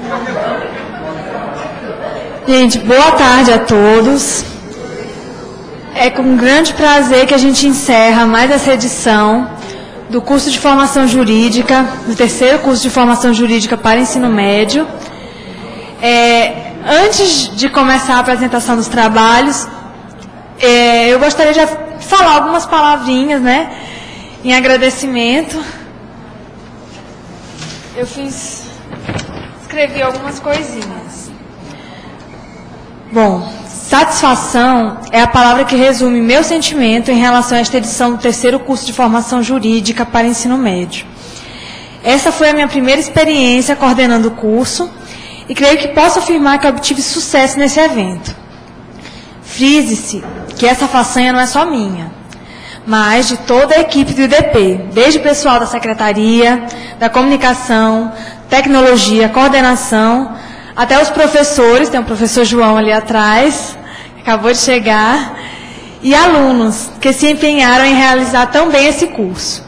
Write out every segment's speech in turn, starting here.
Gente, boa tarde a todos. É com grande prazer que a gente encerra mais essa edição do curso de formação jurídica, do terceiro curso de formação jurídica para ensino médio. Antes de começar a apresentação dos trabalhos, eu gostaria de falar algumas palavrinhas, né, em agradecimento. Eu escrevi algumas coisinhas. Bom, satisfação é a palavra que resume meu sentimento em relação a esta edição do terceiro curso de formação jurídica para ensino médio. Essa foi a minha primeira experiência coordenando o curso e creio que posso afirmar que obtive sucesso nesse evento. Frise-se que essa façanha não é só minha, mas de toda a equipe do IDP, desde o pessoal da secretaria, da comunicação, tecnologia, coordenação, até os professores, tem o professor João ali atrás, que acabou de chegar, e alunos que se empenharam em realizar tão bem esse curso.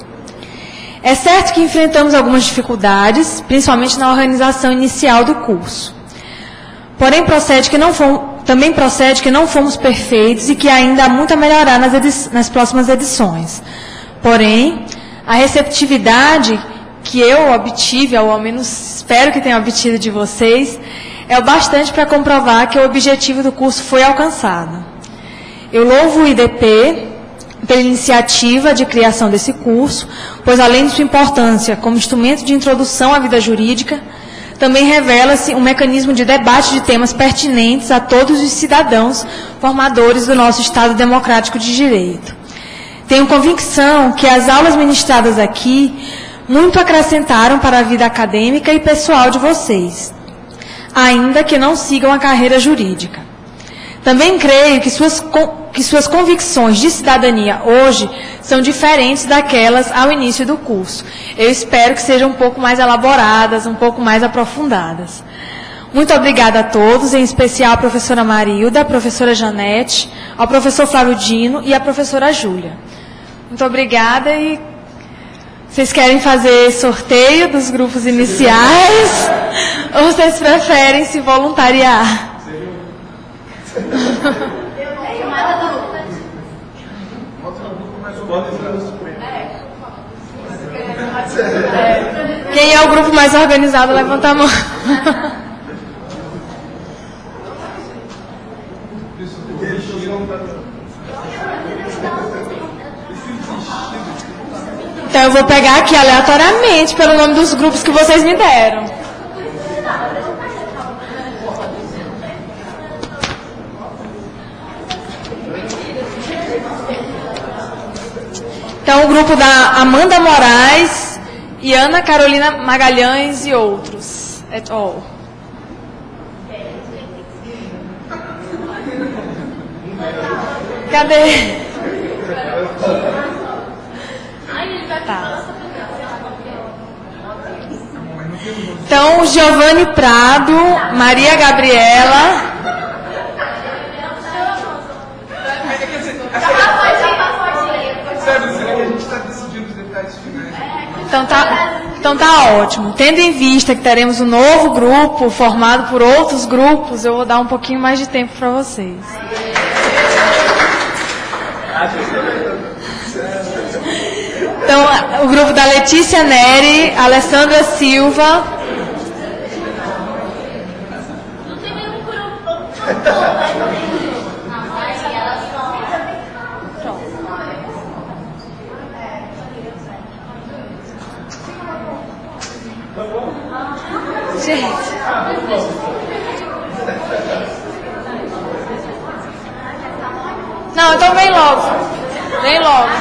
É certo que enfrentamos algumas dificuldades, principalmente na organização inicial do curso. Porém, também procede que não fomos perfeitos e que ainda há muito a melhorar nas próximas edições. Porém, a receptividade que eu obtive, ou ao menos espero que tenha obtido de vocês, é o bastante para comprovar que o objetivo do curso foi alcançado. Eu louvo o IDP pela iniciativa de criação desse curso, pois além de sua importância como instrumento de introdução à vida jurídica, também revela-se um mecanismo de debate de temas pertinentes a todos os cidadãos formadores do nosso Estado Democrático de Direito. Tenho convicção que as aulas ministradas aqui muito acrescentaram para a vida acadêmica e pessoal de vocês, ainda que não sigam a carreira jurídica. Também creio que suas convicções de cidadania hoje são diferentes daquelas ao início do curso. Eu espero que sejam um pouco mais elaboradas, um pouco mais aprofundadas. Muito obrigada a todos, em especial a professora Marilda, a professora Janete, ao professor Flávio Dino e a professora Júlia. Muito obrigada e vocês querem fazer sorteio dos grupos iniciais ou vocês preferem se voluntariar? Quem é o grupo mais organizado, levanta a mão. Então eu vou pegar aqui aleatoriamente pelo nome dos grupos que vocês me deram. Então o grupo da Amanda Moraes e Ana Carolina Magalhães e outros. Et al. Cadê? Tá. Então, Giovanni Prado, Maria Gabriela. Então tá ótimo. Tendo em vista que teremos um novo grupo formado por outros grupos, eu vou dar um pouquinho mais de tempo para vocês. Então, o grupo da Letícia Neri, Alessandra Silva. Não tem nenhum grupo. Gente. Não, então vem logo. Vem logo.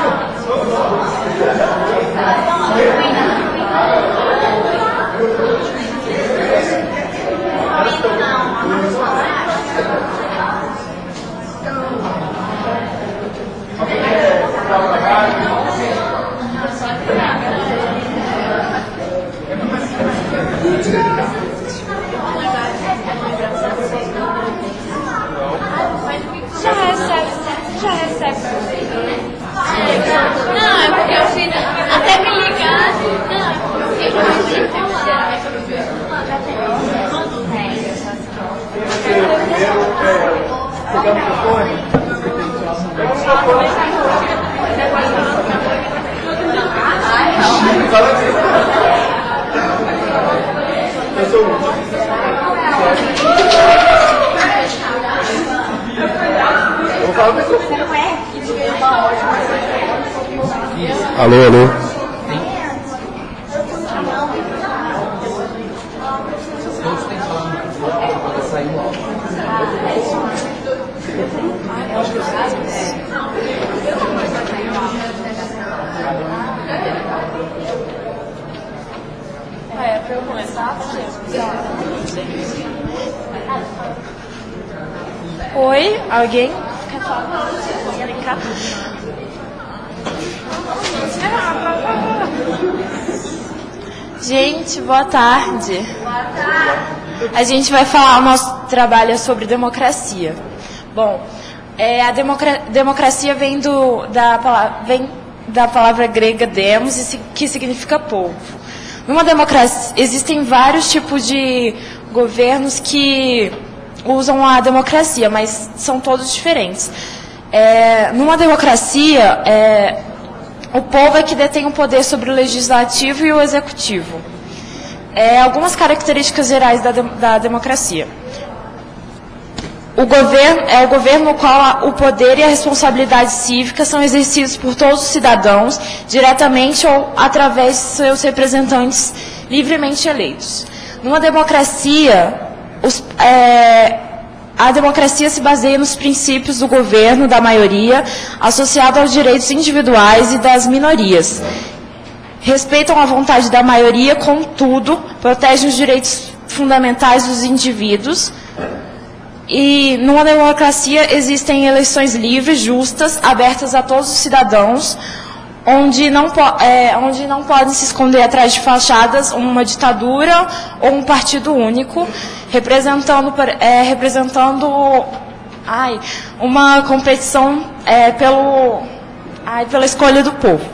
Já recebe. Alô, alô. Para eu começar, oi, alguém quer falar? Gente, boa tarde. Boa tarde. A gente vai falar, o nosso trabalho é sobre democracia. Bom, a democracia vem da palavra grega demos, que significa povo. Numa democracia, existem vários tipos de governos que usam a democracia, mas são todos diferentes. Numa democracia, o povo é que detém o poder sobre o legislativo e o executivo. Algumas características gerais da democracia. O governo é o governo no qual o poder e a responsabilidade cívica são exercidos por todos os cidadãos, diretamente ou através de seus representantes livremente eleitos. Numa democracia, a democracia se baseia nos princípios do governo da maioria, associado aos direitos individuais e das minorias. Respeitam a vontade da maioria, contudo, protegem os direitos fundamentais dos indivíduos. E numa democracia existem eleições livres, justas, abertas a todos os cidadãos, onde não podem se esconder atrás de fachadas uma ditadura ou um partido único, representando uma competição pela escolha do povo.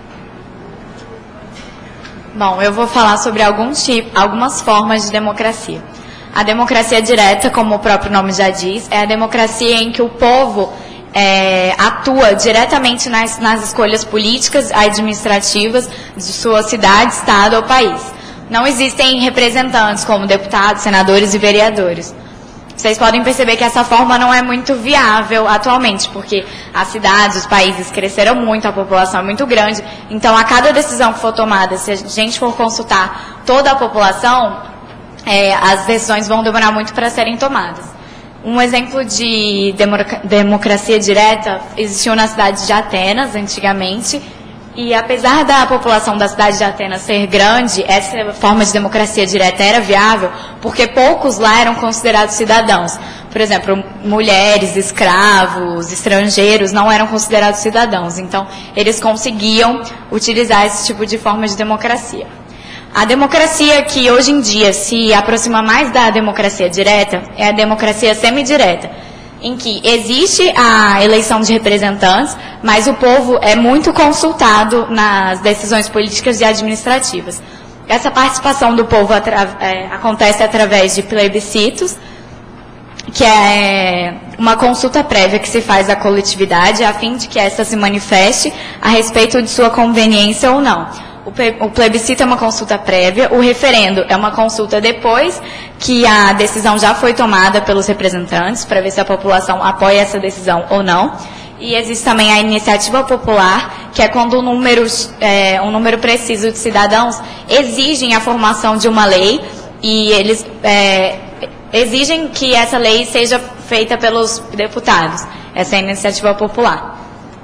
Bom, eu vou falar sobre algumas formas de democracia. A democracia direta, como o próprio nome já diz, é a democracia em que o povo atua diretamente nas escolhas políticas, administrativas de sua cidade, estado ou país. Não existem representantes como deputados, senadores e vereadores. Vocês podem perceber que essa forma não é muito viável atualmente, porque as cidades, os países cresceram muito, a população é muito grande. Então, a cada decisão que for tomada, se a gente for consultar toda a população, as decisões vão demorar muito para serem tomadas. Um exemplo de democracia direta existiu na cidade de Atenas, antigamente, e apesar da população da cidade de Atenas ser grande, essa forma de democracia direta era viável, porque poucos lá eram considerados cidadãos. Por exemplo, mulheres, escravos, estrangeiros não eram considerados cidadãos. Então, eles conseguiam utilizar esse tipo de forma de democracia. A democracia que hoje em dia se aproxima mais da democracia direta é a democracia semidireta, em que existe a eleição de representantes, mas o povo é muito consultado nas decisões políticas e administrativas. Essa participação do povo acontece através de plebiscitos, que é uma consulta prévia que se faz à coletividade, a fim de que essa se manifeste a respeito de sua conveniência ou não. O plebiscito é uma consulta prévia, o referendo é uma consulta depois que a decisão já foi tomada pelos representantes, para ver se a população apoia essa decisão ou não. E existe também a iniciativa popular, que é quando um número preciso de cidadãos exigem a formação de uma lei e eles exigem que essa lei seja feita pelos deputados. Essa é a iniciativa popular.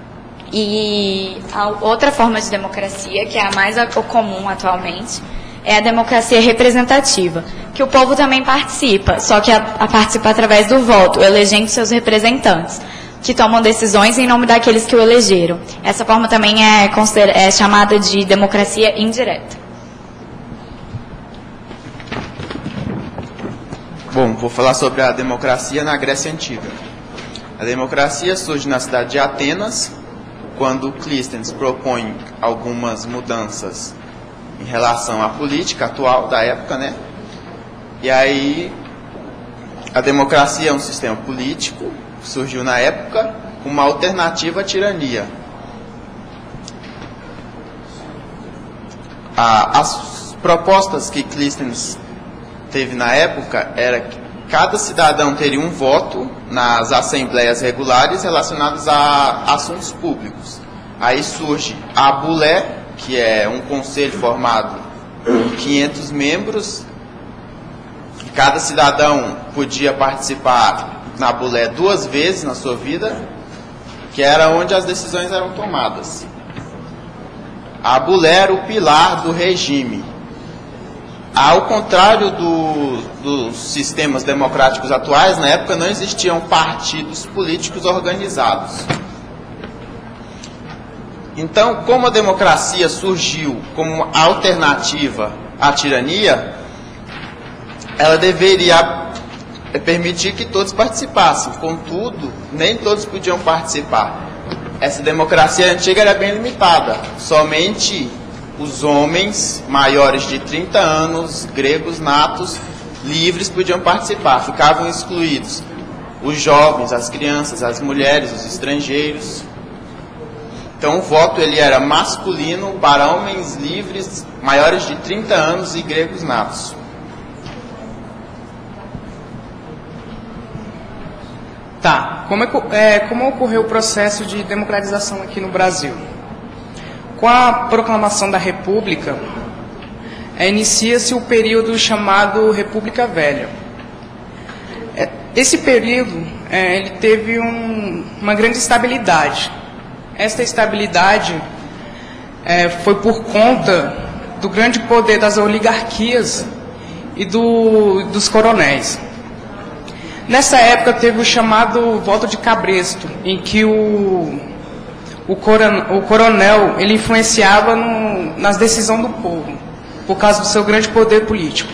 E a outra forma de democracia, que é a mais comum atualmente, é a democracia representativa, que o povo também participa, só que participa através do voto, elegendo seus representantes, que tomam decisões em nome daqueles que o elegeram. Essa forma também é chamada de democracia indireta. Bom, vou falar sobre a democracia na Grécia Antiga. A democracia surge na cidade de Atenas, quando Clístenes propõe algumas mudanças em relação à política atual da época, né? E aí a democracia é um sistema político que surgiu na época, uma alternativa à tirania. As propostas que Clístenes teve na época era que cada cidadão teria um voto nas assembleias regulares relacionadas a assuntos públicos. Aí surge a Bulé, que é um conselho formado por 500 membros, e cada cidadão podia participar na Bulé 2 vezes na sua vida, que era onde as decisões eram tomadas. A Bulé era o pilar do regime. Ao contrário dos sistemas democráticos atuais, na época não existiam partidos políticos organizados. Então, como a democracia surgiu como alternativa à tirania, ela deveria permitir que todos participassem. Contudo, nem todos podiam participar. Essa democracia antiga era bem limitada. Somente os homens maiores de 30 anos, gregos natos, livres, podiam participar. Ficavam excluídos os jovens, as crianças, as mulheres, os estrangeiros. Então o voto ele era masculino para homens livres, maiores de 30 anos e gregos natos. Tá, como ocorreu o processo de democratização aqui no Brasil? Com a proclamação da República, inicia-se o período chamado República Velha. Esse período ele teve uma grande estabilidade. Esta estabilidade foi por conta do grande poder das oligarquias e dos coronéis. Nessa época teve o chamado voto de cabresto, em que o coronel ele influenciava nas decisões do povo, por causa do seu grande poder político.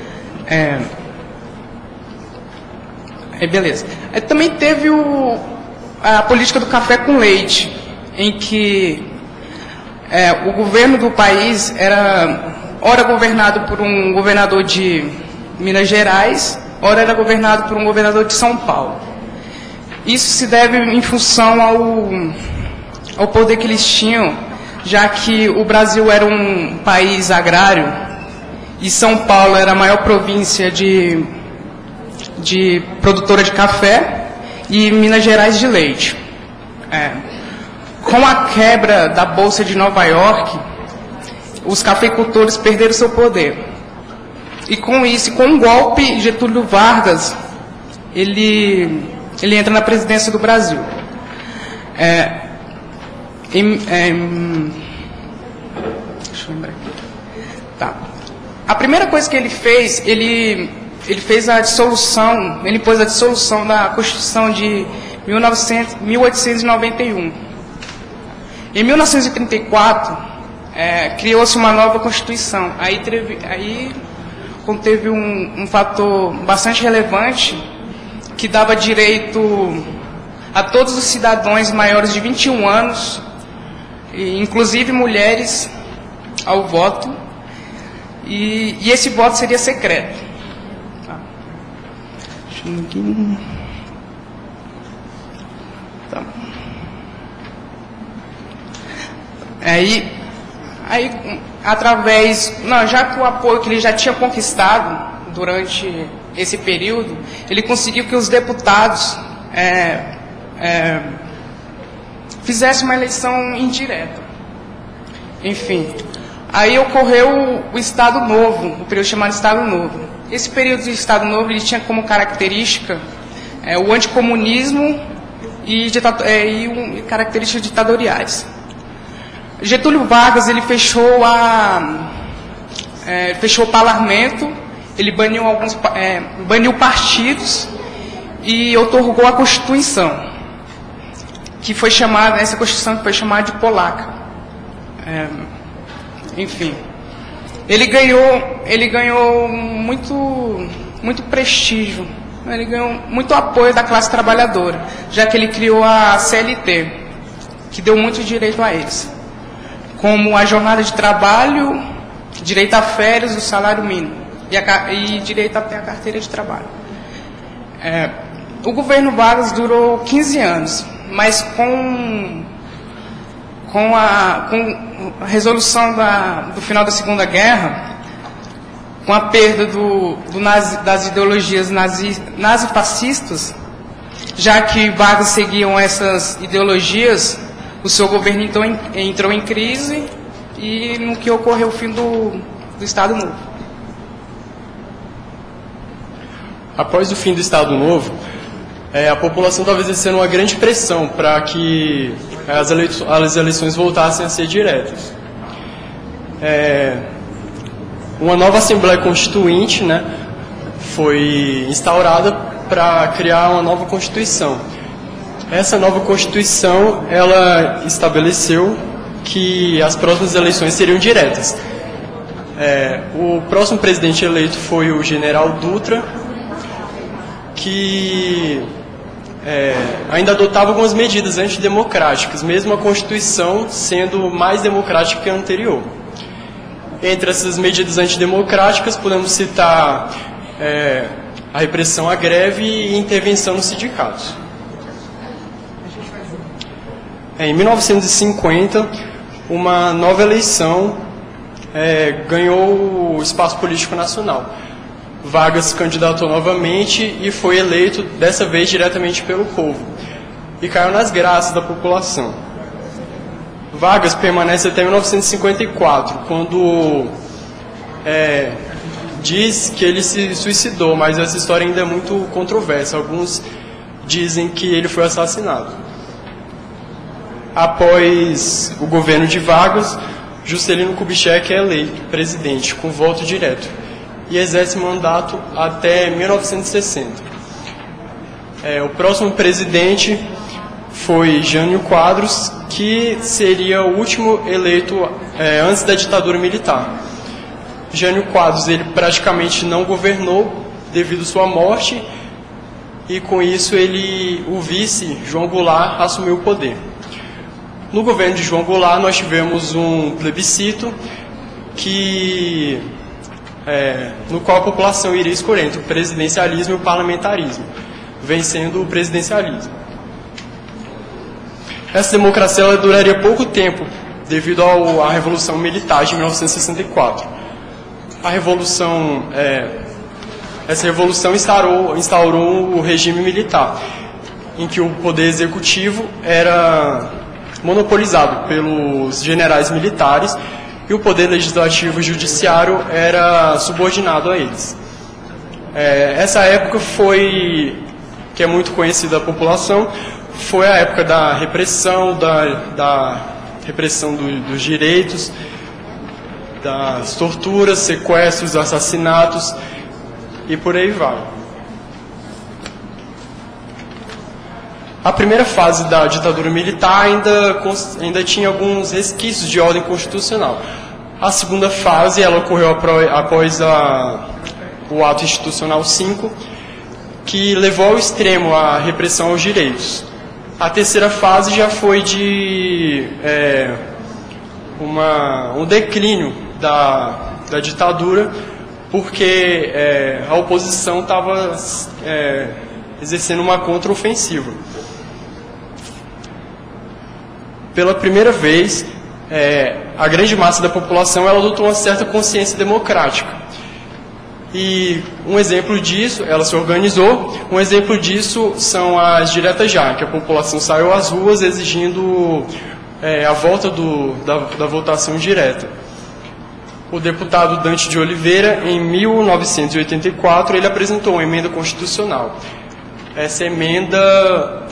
Beleza. Também teve a política do café com leite, em que o governo do país era ora governado por um governador de Minas Gerais, ora era governado por um governador de São Paulo. Isso se deve em função ao poder que eles tinham, já que o Brasil era um país agrário e São Paulo era a maior província de produtora de café e Minas Gerais de leite. Com a quebra da Bolsa de Nova York, os cafeicultores perderam seu poder. E com isso, com um golpe, Getúlio Vargas, ele entra na presidência do Brasil. Deixa eu lembrar aqui. Tá. A primeira coisa que ele fez, ele fez a dissolução, ele pôs a dissolução da Constituição de 1891. Em 1934, criou-se uma nova Constituição. Aí conteve um fator bastante relevante que dava direito a todos os cidadãos maiores de 21 anos, inclusive mulheres, ao voto, e esse voto seria secreto. Tá. Aí, através, já que o apoio que ele já tinha conquistado durante esse período, ele conseguiu que os deputados fizessem uma eleição indireta. Enfim, aí ocorreu o Estado Novo, o período chamado Estado Novo. Esse período de Estado Novo ele tinha como característica o anticomunismo e características ditatoriais. Getúlio Vargas ele fechou o parlamento, ele baniu partidos e outorgou a Constituição, que foi chamada, essa Constituição que foi chamada de polaca. Enfim, ele ganhou muito prestígio, ele ganhou muito apoio da classe trabalhadora, já que ele criou a CLT, que deu muito direito a eles, como a jornada de trabalho, direito a férias, o salário mínimo e direito até a carteira de trabalho. O governo Vargas durou 15 anos, mas com a resolução do final da Segunda Guerra, com a perda das ideologias nazifascistas, já que Vargas seguiam essas ideologias, o seu governo então entrou em crise e no que ocorreu o fim do Estado Novo. Após o fim do Estado Novo, a população estava exercendo uma grande pressão para que as eleições voltassem a ser diretas. Uma nova Assembleia Constituinte, né, foi instaurada para criar uma nova Constituição. Essa nova Constituição, ela estabeleceu que as próximas eleições seriam diretas. O próximo presidente eleito foi o general Dutra, que ainda adotava algumas medidas antidemocráticas, mesmo a Constituição sendo mais democrática que a anterior. Entre essas medidas antidemocráticas, podemos citar a repressão à greve e intervenção nos sindicatos. Em 1950, uma nova eleição ganhou o espaço político nacional. Vargas se candidatou novamente e foi eleito, dessa vez, diretamente pelo povo. E caiu nas graças da população. Vargas permanece até 1954, quando diz que ele se suicidou, mas essa história ainda é muito controversa. Alguns dizem que ele foi assassinado. Após o governo de Vargas, Juscelino Kubitschek é eleito presidente, com voto direto, e exerce mandato até 1960. O próximo presidente foi Jânio Quadros, que seria o último eleito antes da ditadura militar. Jânio Quadros, ele praticamente não governou devido à sua morte, e com isso o vice, João Goulart, assumiu o poder. No governo de João Goulart, nós tivemos um plebiscito no qual a população iria escolher entre o presidencialismo e o parlamentarismo, vencendo o presidencialismo. Essa democracia ela duraria pouco tempo, devido à Revolução Militar de 1964. Essa revolução instaurou o regime militar, em que o poder executivo era monopolizado pelos generais militares e o poder legislativo e judiciário era subordinado a eles. Essa época que é muito conhecida da população, foi a época da repressão, da repressão dos direitos, das torturas, sequestros, assassinatos e por aí vai. A primeira fase da ditadura militar ainda tinha alguns resquícios de ordem constitucional. A segunda fase ela ocorreu após o Ato Institucional 5, que levou ao extremo a repressão aos direitos. A terceira fase já foi de um declínio da ditadura, porque a oposição estava exercendo uma contraofensiva. Pela primeira vez, a grande massa da população ela adotou uma certa consciência democrática. E um exemplo disso, ela se organizou, um exemplo disso são as diretas já, que a população saiu às ruas exigindo a volta da votação direta. O deputado Dante de Oliveira, em 1984, ele apresentou uma emenda constitucional. Essa emenda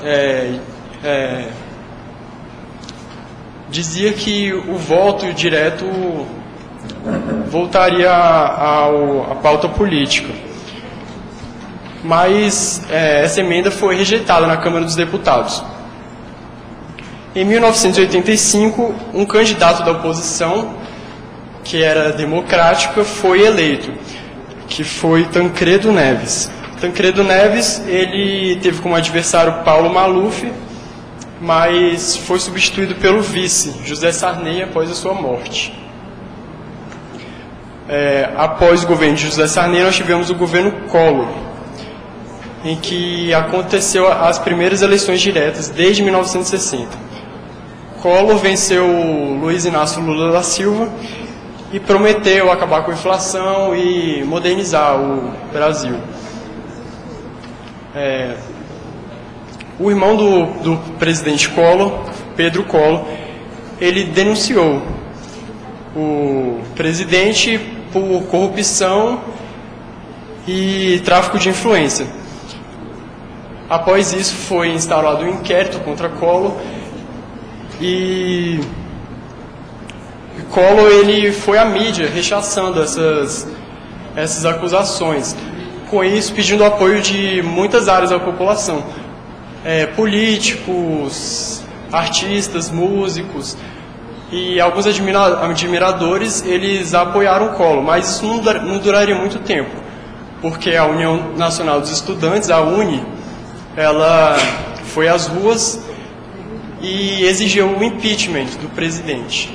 dizia que o voto direto voltaria à pauta política. Mas essa emenda foi rejeitada na Câmara dos Deputados. Em 1985, um candidato da oposição, que era democrática, foi eleito, que foi Tancredo Neves. Tancredo Neves, ele teve como adversário Paulo Maluf, mas foi substituído pelo vice, José Sarney, após a sua morte. Após o governo de José Sarney, nós tivemos o governo Collor. em que aconteceu as primeiras eleições diretas desde 1960. Collor venceu Luiz Inácio Lula da Silva e prometeu acabar com a inflação e modernizar o Brasil. O irmão do presidente Collor, Pedro Collor, ele denunciou o presidente por corrupção e tráfico de influência. Após isso, foi instaurado um inquérito contra Collor e Collor ele foi à mídia rechaçando essas acusações. Com isso, pedindo apoio de muitas áreas da população, políticos, artistas, músicos e alguns admiradores, eles apoiaram Collor, mas isso não duraria muito tempo, porque a União Nacional dos Estudantes, a UNE, ela foi às ruas e exigiu o impeachment do presidente.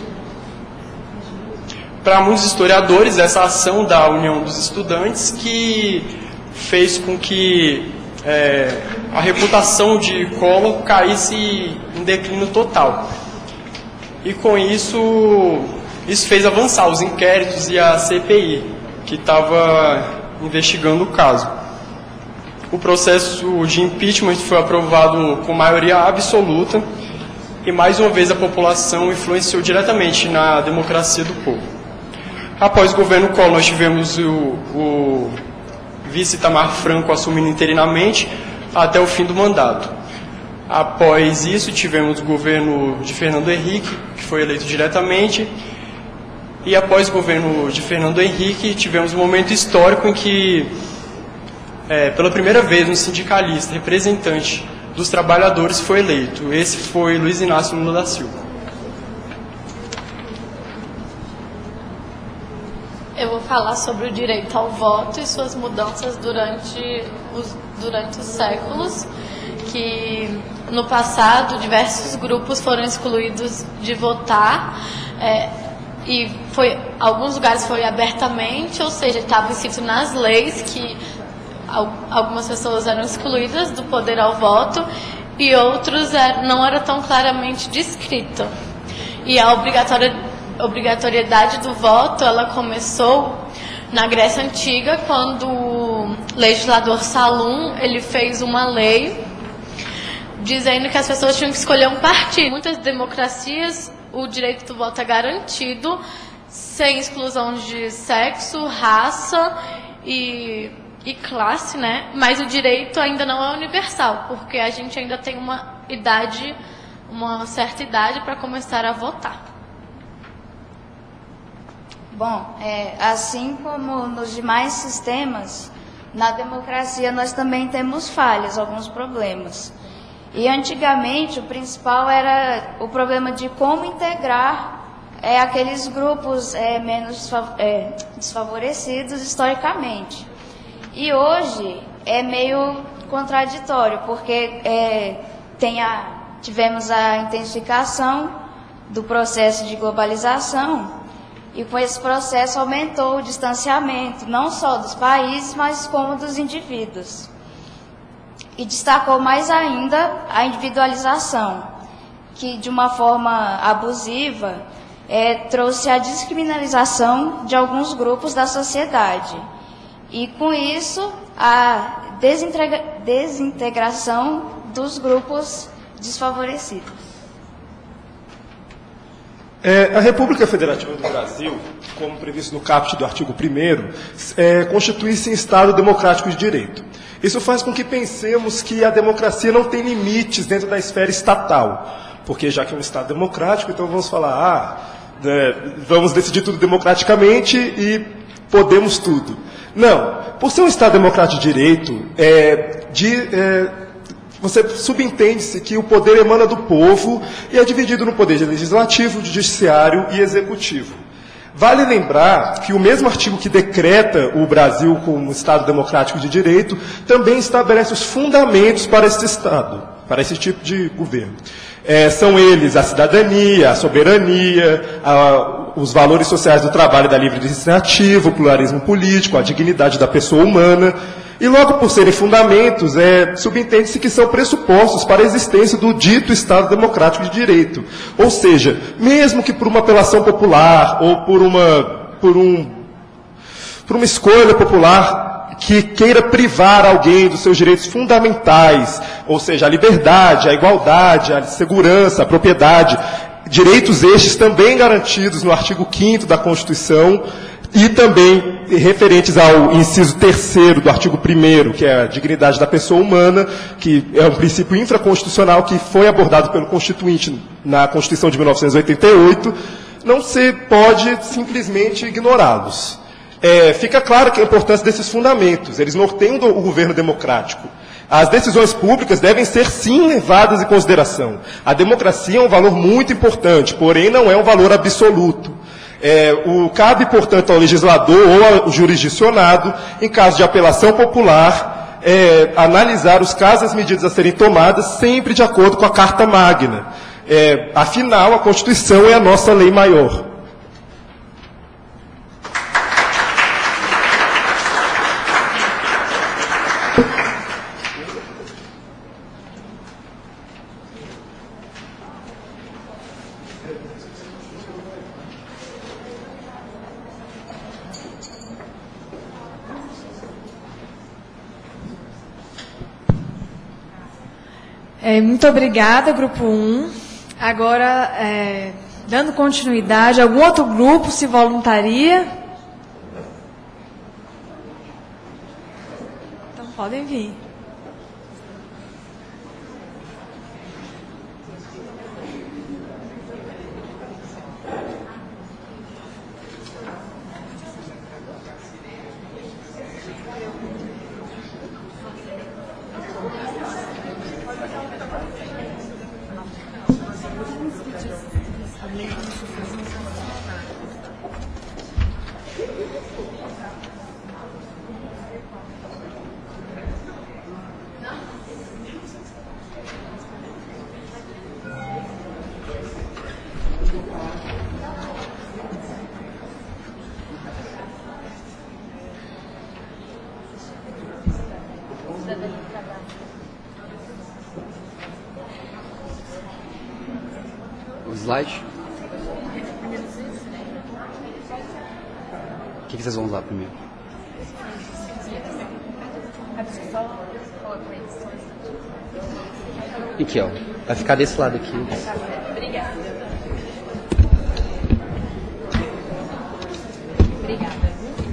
Para muitos historiadores, essa ação da União dos Estudantes que fez com que a reputação de Collor caísse em declínio total. E com isso fez avançar os inquéritos e a CPI, que estava investigando o caso. O processo de impeachment foi aprovado com maioria absoluta e, mais uma vez, a população influenciou diretamente na democracia do povo. Após o governo Collor, nós tivemos o vice Itamar Franco assumindo interinamente até o fim do mandato. Após isso, tivemos o governo de Fernando Henrique, que foi eleito diretamente. E após o governo de Fernando Henrique, tivemos um momento histórico em que, pela primeira vez, um sindicalista, representante dos trabalhadores, foi eleito. Esse foi Luiz Inácio Lula da Silva. Eu vou falar sobre o direito ao voto e suas mudanças durante os séculos, que no passado diversos grupos foram excluídos de votar, e alguns lugares foi abertamente, ou seja, estava escrito nas leis que algumas pessoas eram excluídas do poder ao voto e outros não era tão claramente descrito. E a obrigatoriedade do voto, ela começou na Grécia Antiga, quando o legislador Salum, ele fez uma lei dizendo que as pessoas tinham que escolher um partido. Em muitas democracias, o direito do voto é garantido, sem exclusão de sexo, raça e classe, né? Mas o direito ainda não é universal, porque a gente ainda tem uma certa idade para começar a votar. Bom, assim como nos demais sistemas, na democracia nós também temos falhas, alguns problemas. E antigamente o principal era o problema de como integrar aqueles grupos menos desfavorecidos historicamente. E hoje é meio contraditório, porque tivemos a intensificação do processo de globalização, e com esse processo aumentou o distanciamento, não só dos países, mas como dos indivíduos. E destacou mais ainda a individualização, que de uma forma abusiva trouxe a descriminalização de alguns grupos da sociedade. E com isso, a desintegração dos grupos desfavorecidos. A República Federativa do Brasil, como previsto no caput do artigo 1º, constitui-se em Estado democrático de direito. Isso faz com que pensemos que a democracia não tem limites dentro da esfera estatal, porque já que é um Estado democrático, então vamos falar, vamos decidir tudo democraticamente e podemos tudo. Não, por ser um Estado democrático de direito, você subentende-se que o poder emana do povo e é dividido no poder legislativo, judiciário e executivo. Vale lembrar que o mesmo artigo que decreta o Brasil como Estado democrático de direito também estabelece os fundamentos para esse Estado, para esse tipo de governo. São eles a cidadania, a soberania, os valores sociais do trabalho e da livre iniciativa, o pluralismo político, a dignidade da pessoa humana. E logo por serem fundamentos, subentende-se que são pressupostos para a existência do dito Estado Democrático de Direito. Ou seja, mesmo que por uma apelação popular ou por uma escolha popular que queira privar alguém dos seus direitos fundamentais, ou seja, a liberdade, a igualdade, a segurança, a propriedade, direitos estes também garantidos no artigo 5º da Constituição, e também referentes ao inciso 3º do artigo 1º, que é a dignidade da pessoa humana, que é um princípio infraconstitucional que foi abordado pelo Constituinte na Constituição de 1988, não se pode simplesmente ignorá-los. Fica claro que a importância desses fundamentos, eles norteiam o governo democrático. As decisões públicas devem ser, sim, levadas em consideração. A democracia é um valor muito importante, porém não é um valor absoluto. Cabe, portanto, ao legislador ou ao jurisdicionado, em caso de apelação popular, analisar os casos e as medidas a serem tomadas sempre de acordo com a Carta Magna. Afinal, a Constituição é a nossa lei maior. Muito obrigada, Grupo 1. Agora, dando continuidade, algum outro grupo se voluntaria? Então, podem vir. Slide. O que vocês vão usar primeiro? Aqui, ó. Vai ficar desse lado aqui. Obrigada. Obrigada.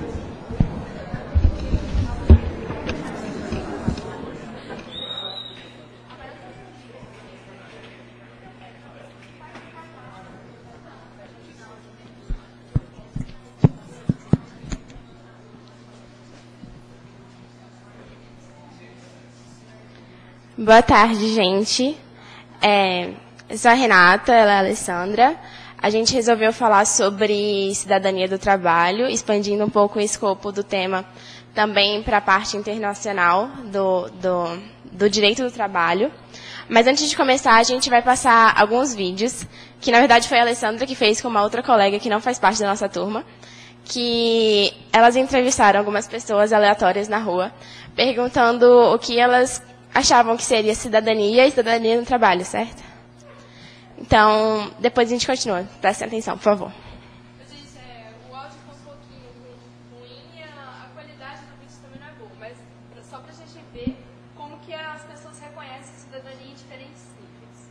Boa tarde, gente. Eu sou a Renata, ela é a Alessandra. A gente resolveu falar sobre cidadania do trabalho, expandindo um pouco o escopo do tema também para a parte internacional do direito do trabalho. Mas antes de começar, a gente vai passar alguns vídeos, que na verdade foi a Alessandra que fez com uma outra colega que não faz parte da nossa turma, que elas entrevistaram algumas pessoas aleatórias na rua, perguntando o que elas achavam que seria cidadania e cidadania no trabalho, certo? Então, depois a gente continua. Prestem atenção, por favor. Gente, o áudio ficou um pouquinho ruim, a qualidade do vídeo também não é boa, mas só pra gente ver como que as pessoas reconhecem cidadania em diferentes níveis.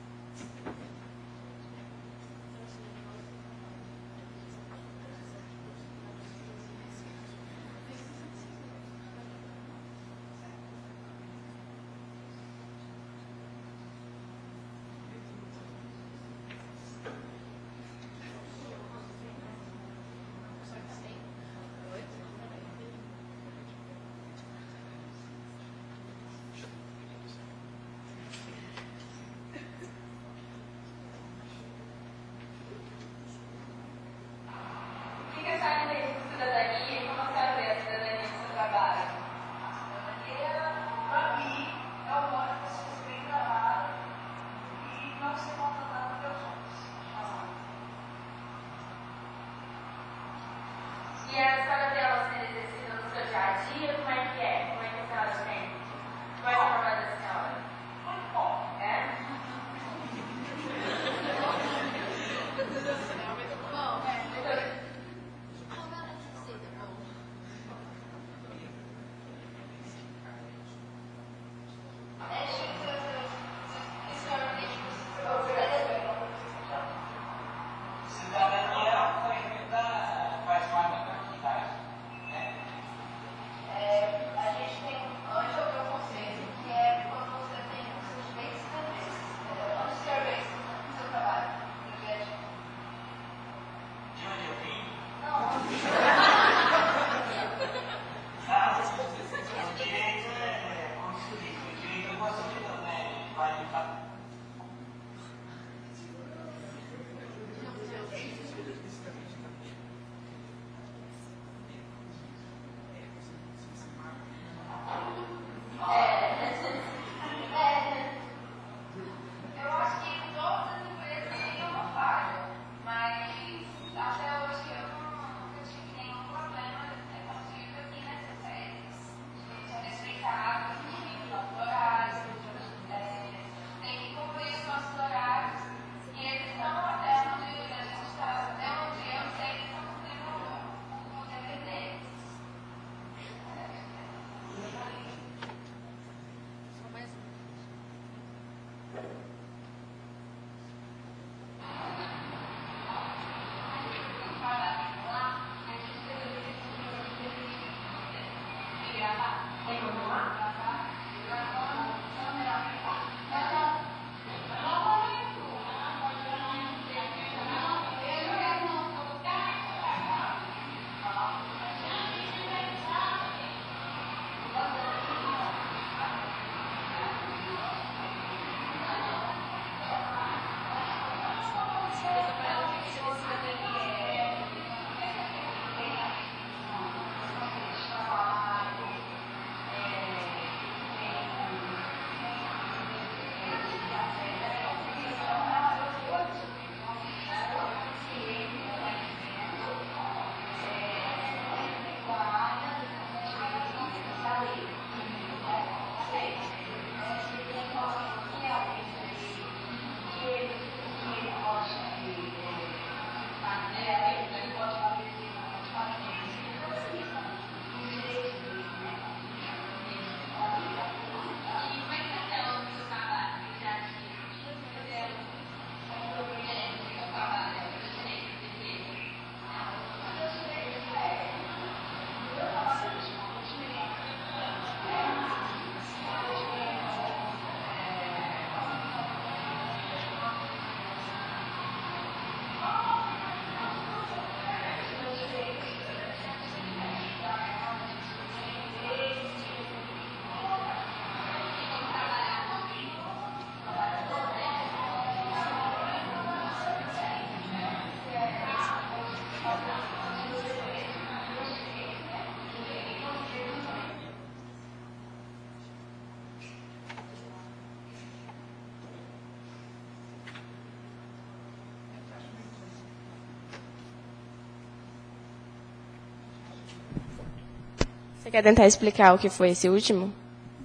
Você quer tentar explicar o que foi esse último?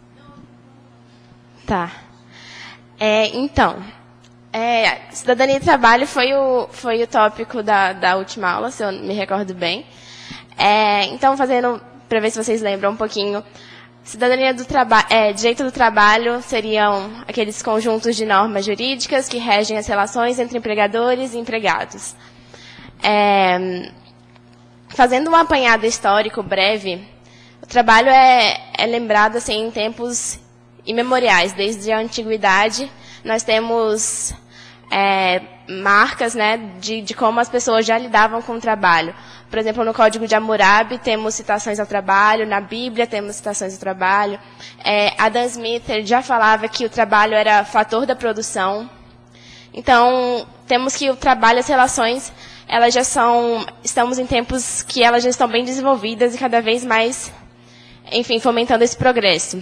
Tá. Então, cidadania e trabalho foi o tópico da última aula, se eu me recordo bem. Então, para ver se vocês lembram um pouquinho, cidadania do direito do trabalho seriam aqueles conjuntos de normas jurídicas que regem as relações entre empregadores e empregados. Fazendo um apanhado histórico breve, o trabalho é lembrado assim, em tempos imemoriais. Desde a antiguidade, nós temos marcas, né, de como as pessoas já lidavam com o trabalho. Por exemplo, no Código de Hammurabi temos citações ao trabalho, na Bíblia temos citações ao trabalho. Adam Smith já falava que o trabalho era fator da produção. Então, temos que o trabalho e as relações, elas já estamos em tempos que elas já estão bem desenvolvidas e cada vez mais, enfim, fomentando esse progresso.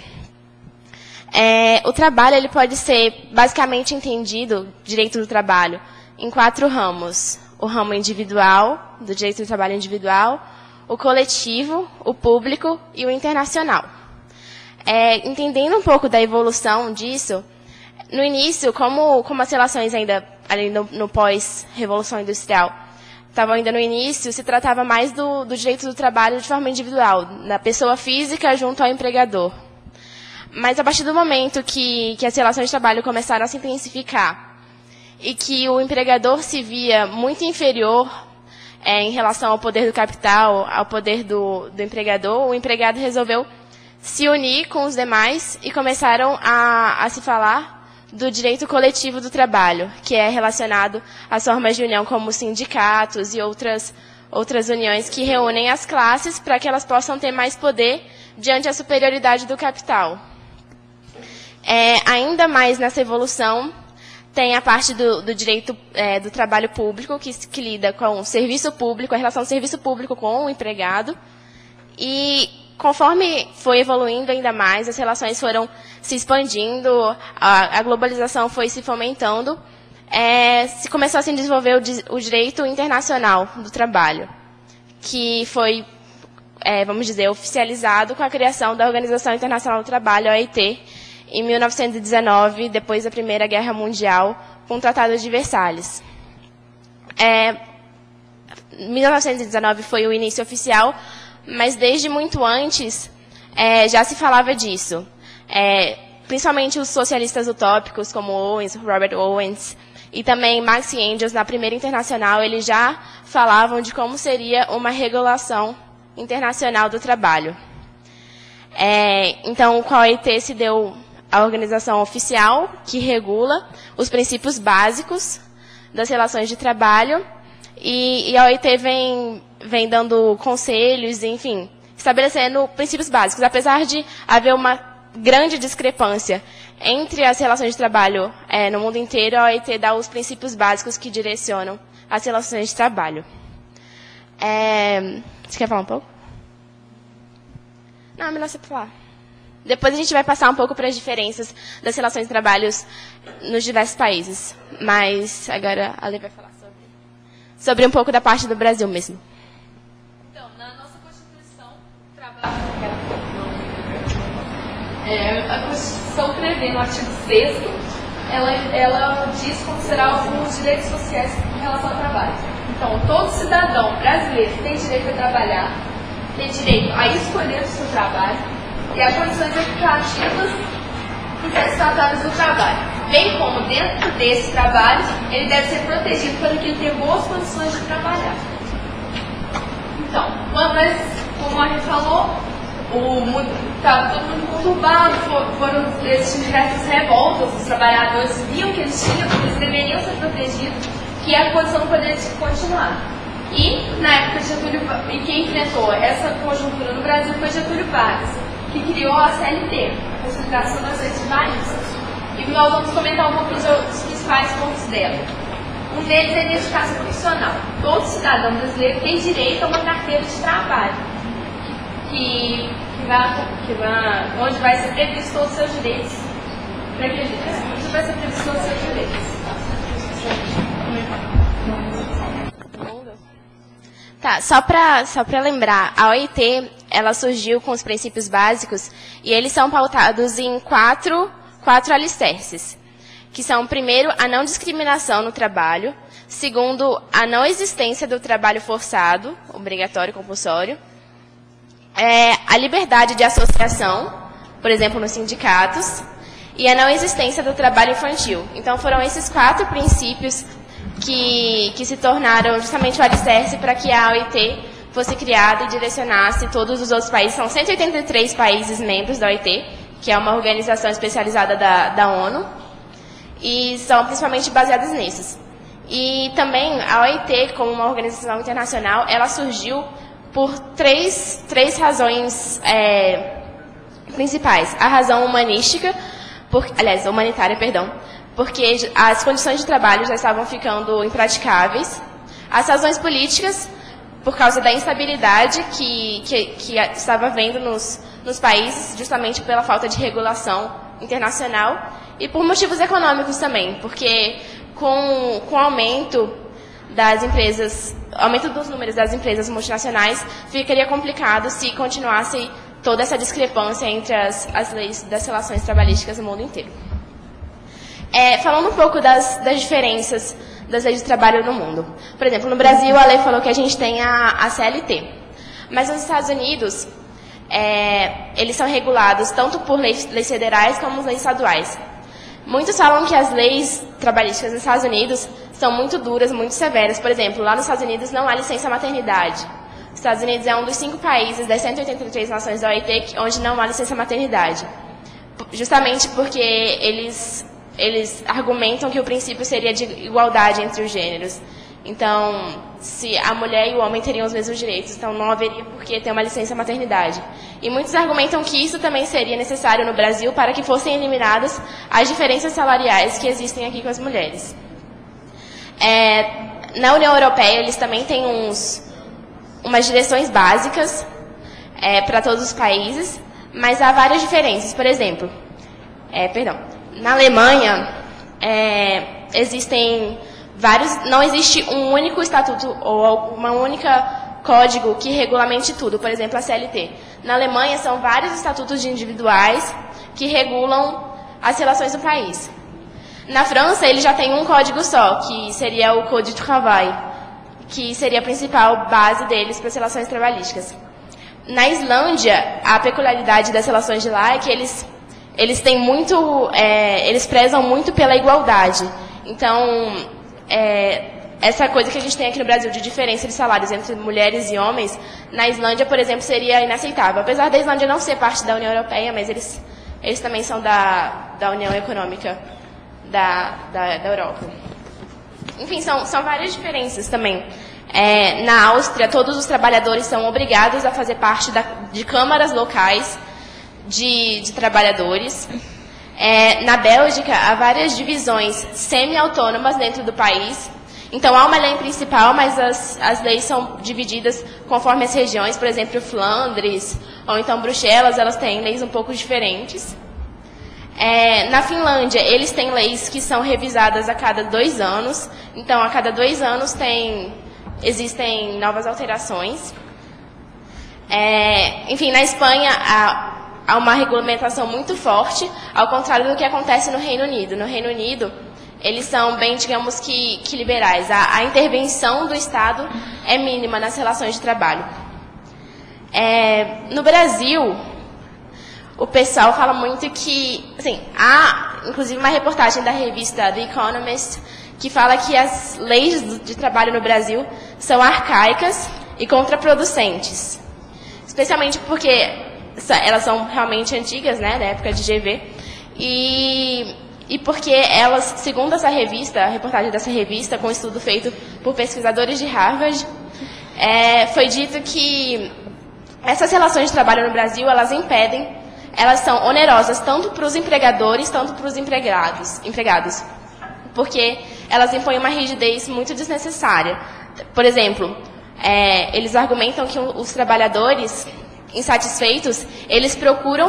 O trabalho ele pode ser basicamente entendido, direito do trabalho, em 4 ramos. O ramo individual, do direito do trabalho individual, o coletivo, o público e o internacional. Entendendo um pouco da evolução disso, no início, como as relações ainda ali no pós-revolução industrial estavam ainda no início, se tratava mais do direito do trabalho de forma individual, da pessoa física junto ao empregador. Mas a partir do momento que as relações de trabalho começaram a se intensificar e que o empregador se via muito inferior em relação ao poder do capital, ao poder do empregador, o empregado resolveu se unir com os demais e começaram a se falar do direito coletivo do trabalho, que é relacionado às formas de união como sindicatos e outras uniões que reúnem as classes para que elas possam ter mais poder diante da superioridade do capital. Ainda mais nessa evolução, tem a parte do direito do trabalho público, que lida com o serviço público, a relação do serviço público com o empregado. E conforme foi evoluindo ainda mais, as relações foram se expandindo, a globalização foi se fomentando, se começou a se desenvolver o direito internacional do trabalho, que foi, vamos dizer, oficializado com a criação da Organização Internacional do Trabalho, a OIT, em 1919, depois da Primeira Guerra Mundial, com o Tratado de Versalhes. 1919 foi o início oficial, mas desde muito antes já se falava disso. Principalmente os socialistas utópicos, como Robert Owens, e também Marx e Engels, na Primeira Internacional, eles já falavam de como seria uma regulação internacional do trabalho. Então, com a OIT se deu a organização oficial que regula os princípios básicos das relações de trabalho, e a OIT vem dando conselhos, enfim, estabelecendo princípios básicos. Apesar de haver uma grande discrepância entre as relações de trabalho no mundo inteiro, a OIT dá os princípios básicos que direcionam as relações de trabalho. Você quer falar um pouco? Não, é melhor você falar. Depois a gente vai passar um pouco para as diferenças das relações de trabalho nos diversos países. Mas agora a Lê vai falar sobre um pouco da parte do Brasil mesmo. Então, na nossa Constituição, a Constituição prevê no artigo 6º, ela diz como serão os direitos sociais em relação ao trabalho. Então, todo cidadão brasileiro tem direito a trabalhar, tem direito a escolher o seu trabalho e a condições equitativas e satisfatórias do trabalho. Bem como, dentro desse trabalho, ele deve ser protegido para que ele tenha boas condições de trabalhar. Então, mas, como a gente falou, estava todo mundo conturbado, existiam diversas revoltas, os trabalhadores viam que eles deveriam ser protegidos, que a condição não poderia continuar. E, na época de Getúlio Vargas, e quem enfrentou essa conjuntura no Brasil foi Getúlio Vargas, que criou a CLT, a Consolidação das Leis Trabalhistas. E nós vamos comentar um pouco dos principais pontos dela. Um deles é a identificação profissional. Todo cidadão brasileiro tem direito a uma carteira de trabalho, onde vai ser previsto todos os seus direitos. Onde vai ser previsto todos os seus direitos. Tá, só para lembrar, a OIT, ela surgiu com os princípios básicos e eles são pautados em quatro alicerces, que são, primeiro, a não discriminação no trabalho, segundo, a não existência do trabalho forçado, obrigatório e compulsório, a liberdade de associação, por exemplo, nos sindicatos, e a não existência do trabalho infantil. Então, foram esses 4 princípios que se tornaram justamente o alicerce para que a OIT fosse criada e direcionasse todos os outros países. São 183 países membros da OIT, que é uma organização especializada da ONU, e são principalmente baseados nesses. E também a OIT, como uma organização internacional, ela surgiu por três razões principais. A razão humanitária, porque as condições de trabalho já estavam ficando impraticáveis. As razões políticas, por causa da instabilidade que estava havendo nos países, justamente pela falta de regulação internacional, e por motivos econômicos também, porque com o aumento dos números das empresas multinacionais, ficaria complicado se continuasse toda essa discrepância entre as leis das relações trabalhísticas no mundo inteiro. Falando um pouco das diferenças das leis de trabalho no mundo. Por exemplo, no Brasil, a lei falou que a gente tem a CLT. Mas nos Estados Unidos, eles são regulados tanto por leis federais como leis estaduais. Muitos falam que as leis trabalhísticas nos Estados Unidos são muito duras, muito severas. Por exemplo, lá nos Estados Unidos não há licença maternidade. Os Estados Unidos é um dos 5 países das 183 nações da OIT onde não há licença maternidade. Justamente porque eles argumentam que o princípio seria de igualdade entre os gêneros. Então, se a mulher e o homem teriam os mesmos direitos, então não haveria por que ter uma licença maternidade. E muitos argumentam que isso também seria necessário no Brasil para que fossem eliminadas as diferenças salariais que existem aqui com as mulheres. Na União Europeia, eles também têm umas direções básicas para todos os países, mas há várias diferenças. Por exemplo, na Alemanha, não existe um único estatuto ou uma única código que regulamente tudo, por exemplo, a CLT. Na Alemanha, são vários estatutos individuais que regulam as relações do país. Na França, ele já tem um código só, que seria o Code du Travail, que seria a principal base deles para as relações trabalhísticas. Na Islândia, a peculiaridade das relações de lá é que eles prezam muito pela igualdade. Então, essa coisa que a gente tem aqui no Brasil de diferença de salários entre mulheres e homens, na Islândia, por exemplo, seria inaceitável. Apesar da Islândia não ser parte da União Europeia, mas eles também são da União Econômica da Europa. Enfim, são várias diferenças também. Na Áustria, todos os trabalhadores são obrigados a fazer parte de câmaras locais de trabalhadores. Na Bélgica, há várias divisões semi-autônomas dentro do país. Então, há uma lei principal, mas as leis são divididas conforme as regiões. Por exemplo, Flandres ou então Bruxelas, elas têm leis um pouco diferentes. Na Finlândia, eles têm leis que são revisadas a cada 2 anos. Então, a cada 2 anos existem novas alterações. Enfim, na Espanha, há uma regulamentação muito forte, ao contrário do que acontece no Reino Unido. No Reino Unido, eles são bem, digamos que liberais. A intervenção do Estado é mínima nas relações de trabalho. No Brasil, o pessoal fala muito que... Assim, há, inclusive, uma reportagem da revista The Economist que fala que as leis de trabalho no Brasil são arcaicas e contraproducentes. Especialmente porque elas são realmente antigas, né, da época de GV, e porque elas, segundo essa revista, a reportagem dessa revista, com um estudo feito por pesquisadores de Harvard, foi dito que essas relações de trabalho no Brasil, elas são onerosas tanto para os empregadores, tanto para os empregados, porque elas impõem uma rigidez muito desnecessária. Por exemplo, eles argumentam que os trabalhadores insatisfeitos, eles procuram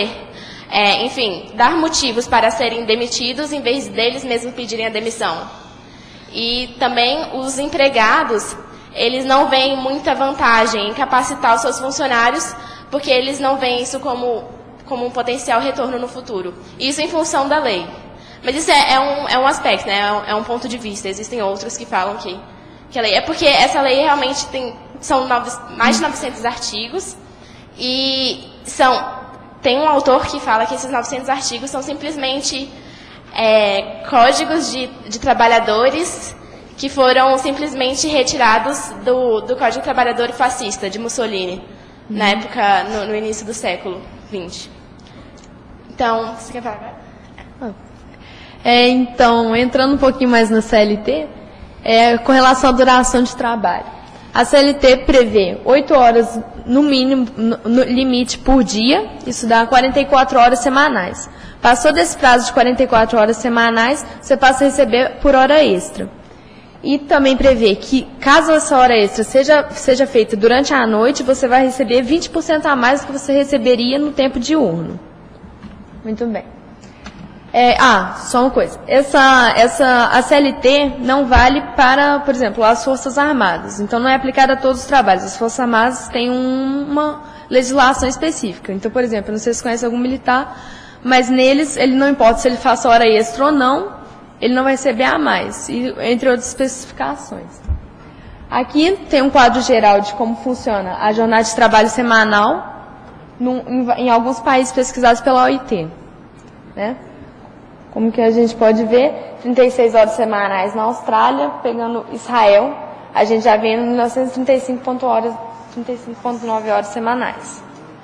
dar motivos para serem demitidos em vez deles mesmos pedirem a demissão. E também os empregados, eles não veem muita vantagem em capacitar os seus funcionários, porque eles não veem isso como um potencial retorno no futuro. Isso em função da lei. Mas isso é um aspecto, né? É um ponto de vista. Existem outros que falam que a lei... porque essa lei realmente são mais de 900 artigos, e tem um autor que fala que esses 900 artigos são simplesmente códigos de trabalhadores que foram simplesmente retirados do Código Trabalhador Fascista, de Mussolini, na época, no início do século XX. Então, você quer falar agora? Então, entrando um pouquinho mais na CLT, com relação à duração de trabalho. A CLT prevê 8 horas no mínimo, no limite por dia, isso dá 44 horas semanais. Passou desse prazo de 44 horas semanais, você passa a receber por hora extra. E também prevê que, caso essa hora extra seja feita durante a noite, você vai receber 20% a mais do que você receberia no tempo diurno. Muito bem. Só uma coisa. A CLT não vale para, por exemplo, as Forças Armadas. Então, não é aplicada a todos os trabalhos. As Forças Armadas têm uma legislação específica. Então, por exemplo, não sei se você conhece algum militar, mas neles, ele não importa se ele faça hora extra ou não, ele não vai receber a mais, entre outras especificações. Aqui tem um quadro geral de como funciona a jornada de trabalho semanal em alguns países pesquisados pela OIT. Né? Como que a gente pode ver, 36 horas semanais na Austrália, pegando Israel, a gente já vê em 35,9 horas semanais.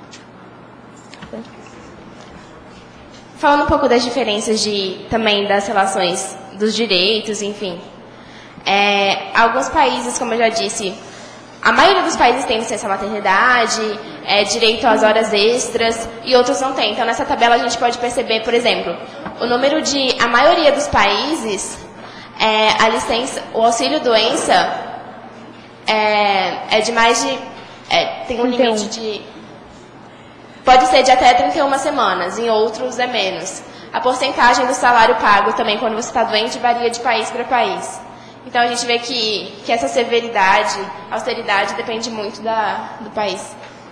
Falando um pouco das diferenças também das relações dos direitos, enfim. Alguns países, como eu já disse, a maioria dos países tem licença maternidade, direito às horas extras, e outros não têm. Então, nessa tabela a gente pode perceber, por exemplo, a maioria dos países, o auxílio-doença de mais de... tem um limite de... Pode ser de até 31 semanas, em outros é menos. A porcentagem do salário pago também, quando você está doente, varia de país para país. Então, a gente vê que essa severidade, austeridade, depende muito do país.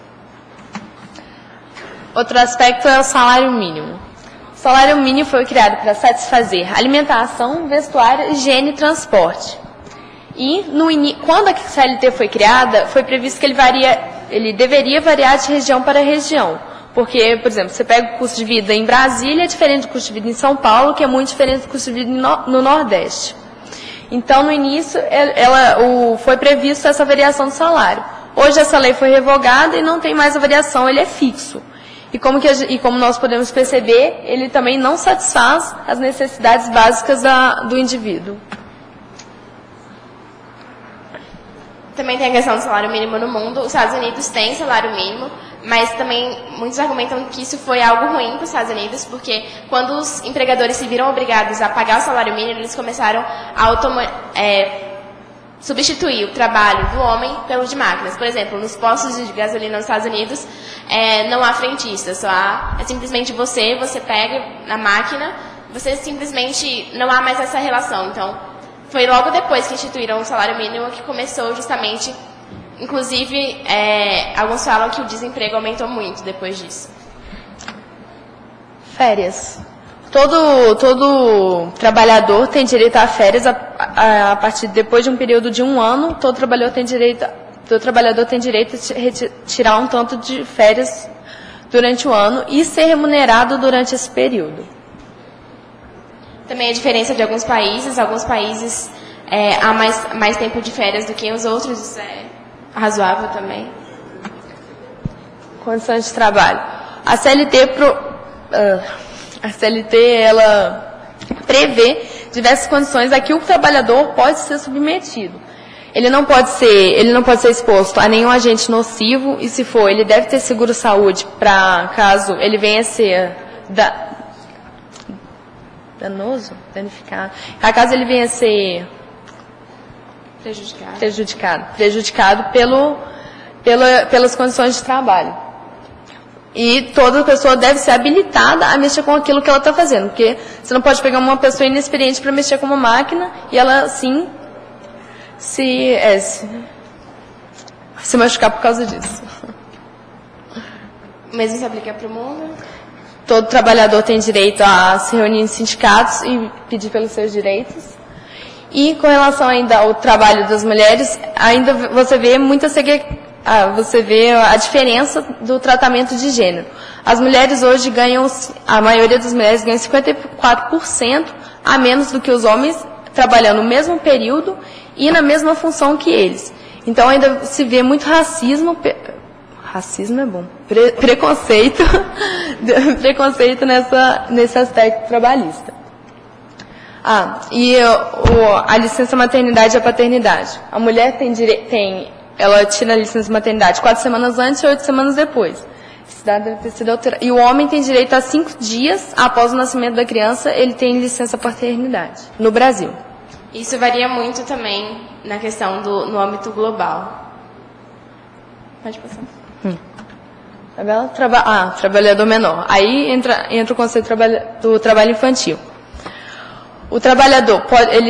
Outro aspecto é o salário mínimo. O salário mínimo foi criado para satisfazer alimentação, vestuário, higiene e transporte. E, quando a CLT foi criada, foi previsto que ele deveria variar de região para região. Porque, por exemplo, você pega o custo de vida em Brasília, é diferente do custo de vida em São Paulo, que é muito diferente do custo de vida no Nordeste. Então, no início, foi prevista essa variação do salário. Hoje, essa lei foi revogada e não tem mais a variação, ele é fixo. E como nós podemos perceber, ele também não satisfaz as necessidades básicas do indivíduo. Também tem a questão do salário mínimo no mundo. Os Estados Unidos têm salário mínimo, mas também muitos argumentam que isso foi algo ruim para os Estados Unidos, porque quando os empregadores se viram obrigados a pagar o salário mínimo, eles começaram a substituir o trabalho do homem pelo de máquinas. Por exemplo, nos postos de gasolina nos Estados Unidos, não há frentista, só há simplesmente você pega na máquina, você simplesmente não há mais essa relação. Então, foi logo depois que instituíram o salário mínimo que começou justamente, inclusive, alguns falam que o desemprego aumentou muito depois disso. Férias. Todo trabalhador tem direito a férias a partir depois de um período de 1 ano. Todo trabalhador tem direito a tirar um tanto de férias durante o ano e ser remunerado durante esse período. Também a diferença de alguns países. Alguns países há mais tempo de férias do que os outros. Isso é razoável também. Condições de trabalho. A CLT ela prevê diversas condições a que o trabalhador pode ser submetido. Ele não pode ser exposto a nenhum agente nocivo, e se for, ele deve ter seguro-saúde para caso ele venha a ser danoso, danificado. Caso ele venha a ser prejudicado pelas condições de trabalho. E toda pessoa deve ser habilitada a mexer com aquilo que ela está fazendo, porque você não pode pegar uma pessoa inexperiente para mexer com uma máquina e ela, sim, se machucar por causa disso. O mesmo se aplica para o mundo? Todo trabalhador tem direito a se reunir em sindicatos e pedir pelos seus direitos. E com relação ainda ao trabalho das mulheres, ainda você vê a diferença do tratamento de gênero. As mulheres hoje a maioria das mulheres ganha 54% a menos do que os homens, trabalhando no mesmo período e na mesma função que eles. Então ainda se vê muito racismo é bom, preconceito nesse aspecto trabalhista. A licença maternidade e a paternidade. A mulher ela tira a licença maternidade 4 semanas antes e 8 semanas depois. Esse dado deve ter sido alterado. E o homem tem direito a 5 dias após o nascimento da criança, ele tem licença paternidade, no Brasil. Isso varia muito também na questão no âmbito global. Pode passar. Trabalhador menor. Aí entra o conceito do trabalho infantil. O trabalhador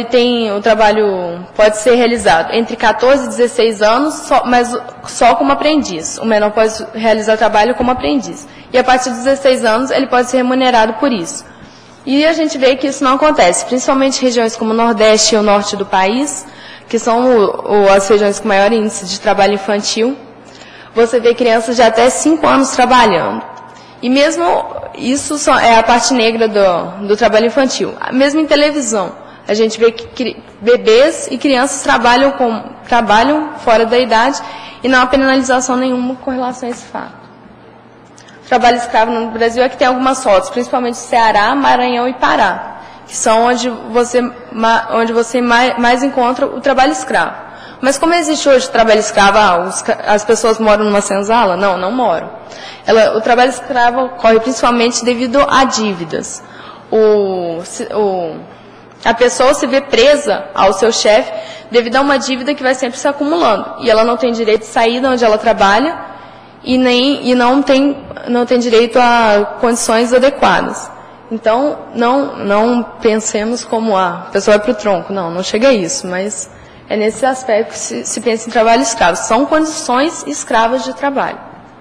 pode ser realizado entre 14 e 16 anos, mas só como aprendiz. O menor pode realizar o trabalho como aprendiz. E a partir dos 16 anos, ele pode ser remunerado por isso. E a gente vê que isso não acontece, principalmente em regiões como o Nordeste e o Norte do país, que são as regiões com maior índice de trabalho infantil. Você vê crianças de até 5 anos trabalhando. E mesmo isso é a parte negra do trabalho infantil. Mesmo em televisão, a gente vê que bebês e crianças trabalham fora da idade e não há penalização nenhuma com relação a esse fato. O trabalho escravo no Brasil é que tem algumas rotas, principalmente Ceará, Maranhão e Pará, que são onde você mais encontra o trabalho escravo. Mas como existe hoje o trabalho escravo, as pessoas moram numa senzala? Não moram. O trabalho escravo ocorre principalmente devido a dívidas. A pessoa se vê presa ao seu chefe devido a uma dívida que vai sempre se acumulando. E ela não tem direito de sair de onde ela trabalha e não tem direito a condições adequadas. Então, não pensemos como a pessoa vai para o tronco. Não chega a isso, mas é nesse aspecto que se pensa em trabalho escravo. São condições escravas de trabalho.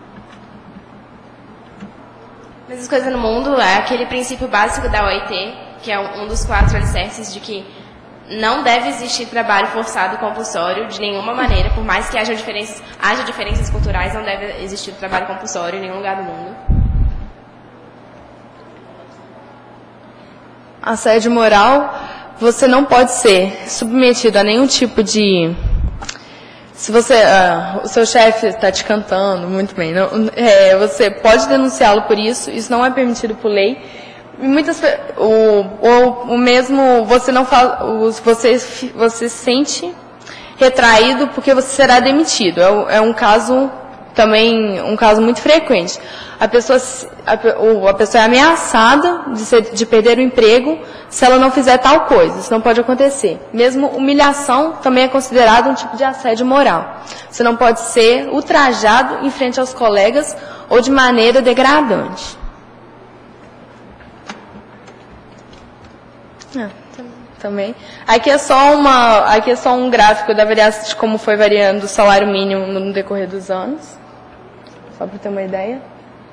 Mesmas coisas no mundo, é aquele princípio básico da OIT, que é um dos 4 alicerces de que não deve existir trabalho forçado compulsório de nenhuma maneira, por mais que haja diferenças culturais, não deve existir trabalho compulsório em nenhum lugar do mundo. Assédio moral você não pode ser submetido a nenhum tipo de... Se você, o seu chefe está te cantando, muito bem, não, você pode denunciá-lo por isso, isso não é permitido por lei. E muitas, o mesmo, você não fala, você se sente retraído porque você será demitido. É um caso também, um caso muito frequente. A pessoa é ameaçada de perder o emprego se ela não fizer tal coisa. Isso não pode acontecer. Mesmo humilhação também é considerado um tipo de assédio moral. Você não pode ser ultrajado em frente aos colegas ou de maneira degradante. Também. Aqui é só um gráfico da variação de como foi variando o salário mínimo no decorrer dos anos. Só para ter uma ideia.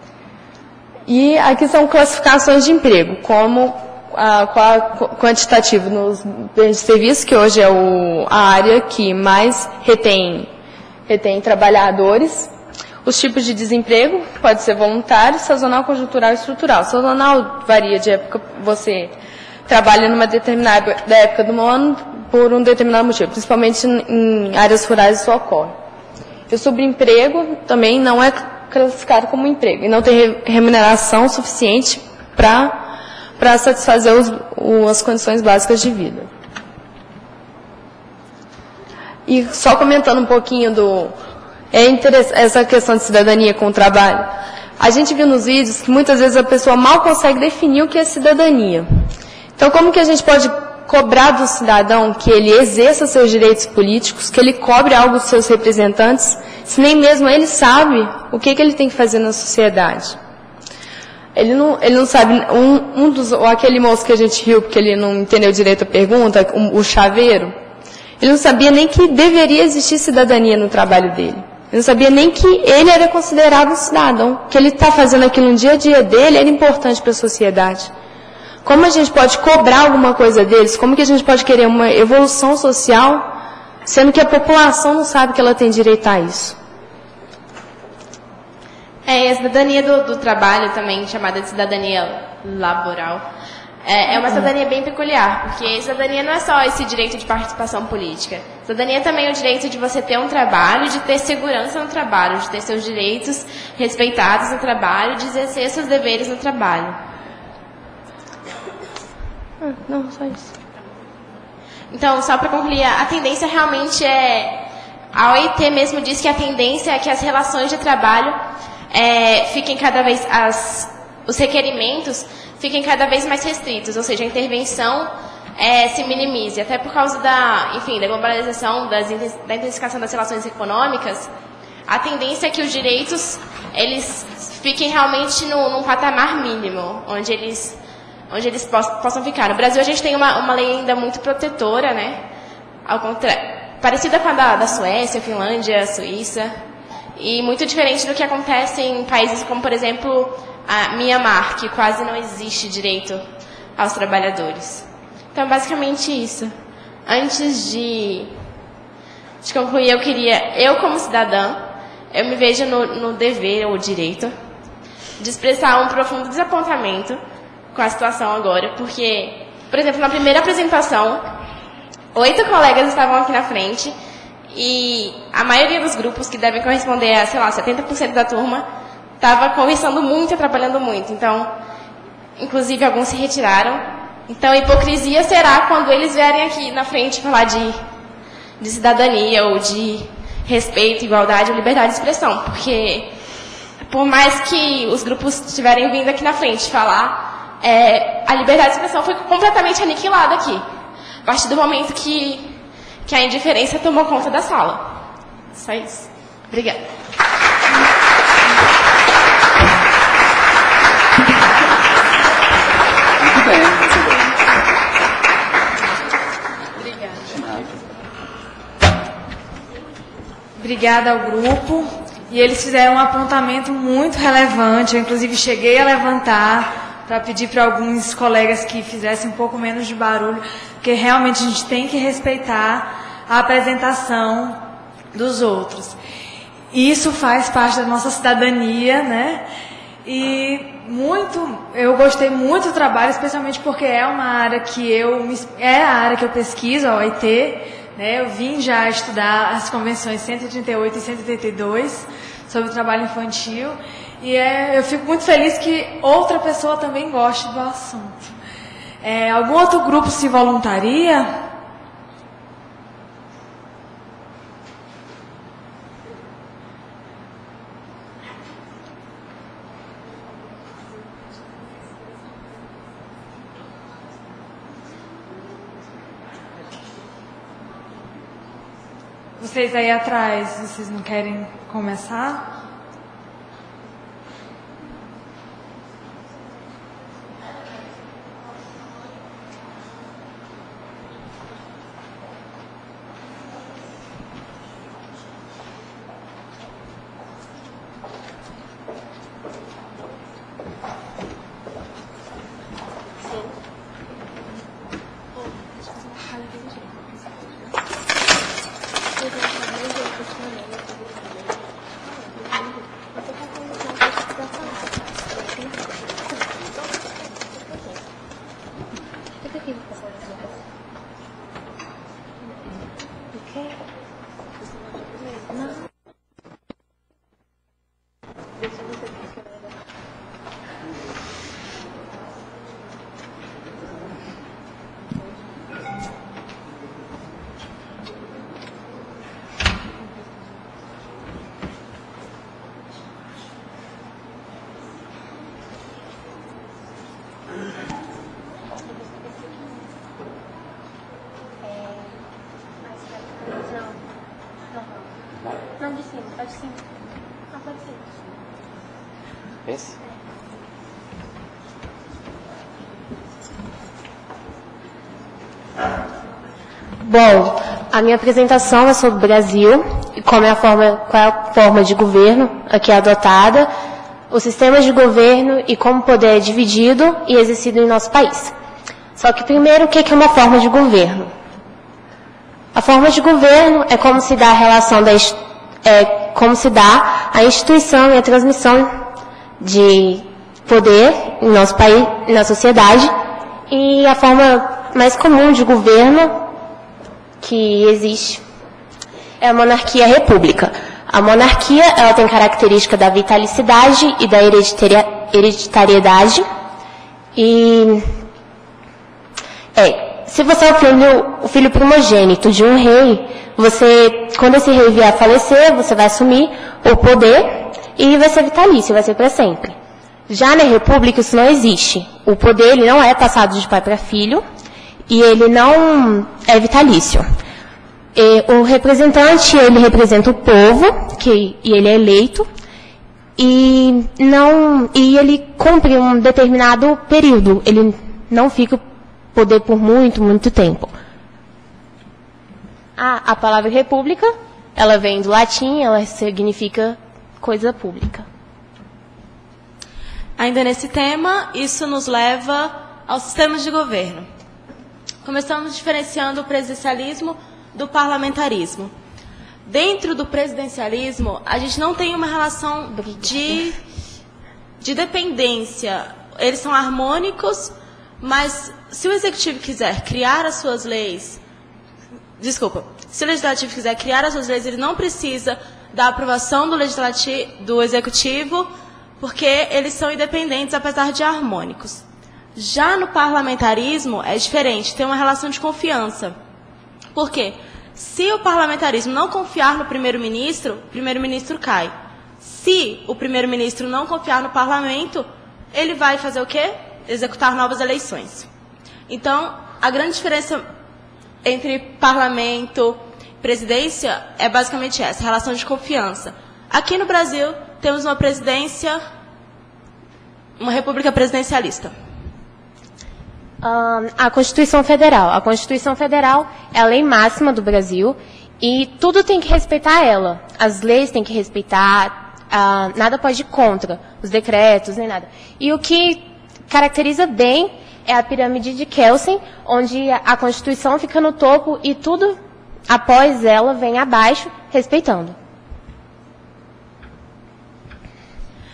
E aqui são classificações de emprego, como quantitativo nos bens de serviço, que hoje é a área que mais retém trabalhadores. Os tipos de desemprego, pode ser voluntário, sazonal, conjuntural e estrutural. Sazonal varia de época, você trabalha numa determinada época do ano por um determinado motivo, principalmente em áreas rurais isso ocorre. E o subemprego também não é classificado como emprego e não tem remuneração suficiente para satisfazer as condições básicas de vida. E só comentando um pouquinho essa questão de cidadania com o trabalho, a gente viu nos vídeos que muitas vezes a pessoa mal consegue definir o que é cidadania. Então, como que a gente pode cobrar do cidadão que ele exerça seus direitos políticos, que ele cobre algo dos seus representantes, se nem mesmo ele sabe o que ele tem que fazer na sociedade? Ele não sabe, aquele moço que a gente riu porque ele não entendeu direito a pergunta, o chaveiro, ele não sabia nem que deveria existir cidadania no trabalho dele. Ele não sabia nem que ele era considerado um cidadão, que ele está fazendo aquilo no dia a dia dele era importante para a sociedade. Como a gente pode cobrar alguma coisa deles? Como que a gente pode querer uma evolução social, sendo que a população não sabe que ela tem direito a isso? A cidadania do trabalho também, chamada de cidadania laboral, é uma cidadania bem peculiar, porque cidadania não é só esse direito de participação política. Cidadania também é o direito de você ter um trabalho, de ter segurança no trabalho, de ter seus direitos respeitados no trabalho, de exercer seus deveres no trabalho. Não, só isso. Então, só para concluir, a tendência realmente a OIT mesmo diz que a tendência é que as relações de trabalho fiquem cada vez, os requerimentos fiquem cada vez mais restritos, ou seja, a intervenção se minimize, até por causa da globalização, da intensificação das relações econômicas. A tendência é que os direitos eles fiquem realmente num patamar mínimo, onde eles possam ficar. No Brasil, a gente tem uma lei ainda muito protetora, né? Ao contrário, parecida com a da Suécia, Finlândia, Suíça, e muito diferente do que acontece em países como, por exemplo, a Mianmar, que quase não existe direito aos trabalhadores. Então, basicamente isso. Antes de concluir, eu como cidadã, eu me vejo no dever ou direito de expressar um profundo desapontamento com a situação agora, porque, por exemplo, na primeira apresentação, 8 colegas estavam aqui na frente e a maioria dos grupos, que devem corresponder a, 70% da turma, estava conversando muito e trabalhando muito. Então, inclusive, alguns se retiraram. Então, a hipocrisia será quando eles vierem aqui na frente falar de cidadania ou de respeito, igualdade ou liberdade de expressão, porque, por mais que os grupos estiverem vindo aqui na frente falar, a liberdade de expressão foi completamente aniquilada aqui, a partir do momento que a indiferença tomou conta da sala. Só isso. Obrigada. Muito bem, Obrigada ao grupo. E eles fizeram um apontamento muito relevante. Eu, inclusive, cheguei a levantar para pedir para alguns colegas que fizessem um pouco menos de barulho, porque realmente a gente tem que respeitar a apresentação dos outros. Isso faz parte da nossa cidadania, né? E eu gostei muito do trabalho, especialmente porque é uma área é a área que eu pesquiso, a OIT, né? Eu vim já estudar as convenções 138 e 132 sobre o trabalho infantil, e eu fico muito feliz que outra pessoa também goste do assunto. Algum outro grupo se voluntaria? Vocês aí atrás, vocês não querem começar? Não, de cima, pode sim. Não, pode ser. Esse? Bom, a minha apresentação é sobre o Brasil e qual é a forma de governo aqui adotada, os sistemas de governo e como o poder é dividido e exercido em nosso país. Só que primeiro, o que é uma forma de governo? A forma de governo é como se dá a relação como se dá a instituição e a transmissão de poder em nosso país, na sociedade, e a forma mais comum de governo que existe é a monarquia e a república. A monarquia, ela tem característica da vitalicidade e da hereditariedade. E se você é o filho primogênito de um rei, quando esse rei vier a falecer, você vai assumir o poder e vai ser vitalício, vai ser para sempre. Já na república isso não existe. O poder ele não é passado de pai para filho e ele não é vitalício. O representante, ele representa o povo, e ele é eleito, e ele cumpre um determinado período. Ele não fica poder por muito, muito tempo. A palavra república, ela vem do latim, ela significa coisa pública. Ainda nesse tema, isso nos leva aos sistemas de governo. Começamos diferenciando o presidencialismo do parlamentarismo. Dentro do presidencialismo, a gente não tem uma relação de dependência. Eles são harmônicos, mas se o executivo quiser criar as suas leis, se o legislativo quiser criar as suas leis, ele não precisa da aprovação do executivo, porque eles são independentes, apesar de harmônicos. Já no parlamentarismo é diferente, tem uma relação de confiança. Por quê? Se o parlamentarismo não confiar no primeiro-ministro, o primeiro-ministro cai. Se o primeiro-ministro não confiar no parlamento, ele vai fazer o quê? Executar novas eleições. Então, a grande diferença entre parlamento e presidência é basicamente essa, relação de confiança. Aqui no Brasil, temos uma república presidencialista. A Constituição Federal. A Constituição Federal é a lei máxima do Brasil e tudo tem que respeitar ela. As leis têm que respeitar, nada pode ir contra, os decretos, nem nada. E o que caracteriza bem é a pirâmide de Kelsen, onde a Constituição fica no topo e tudo após ela vem abaixo, respeitando.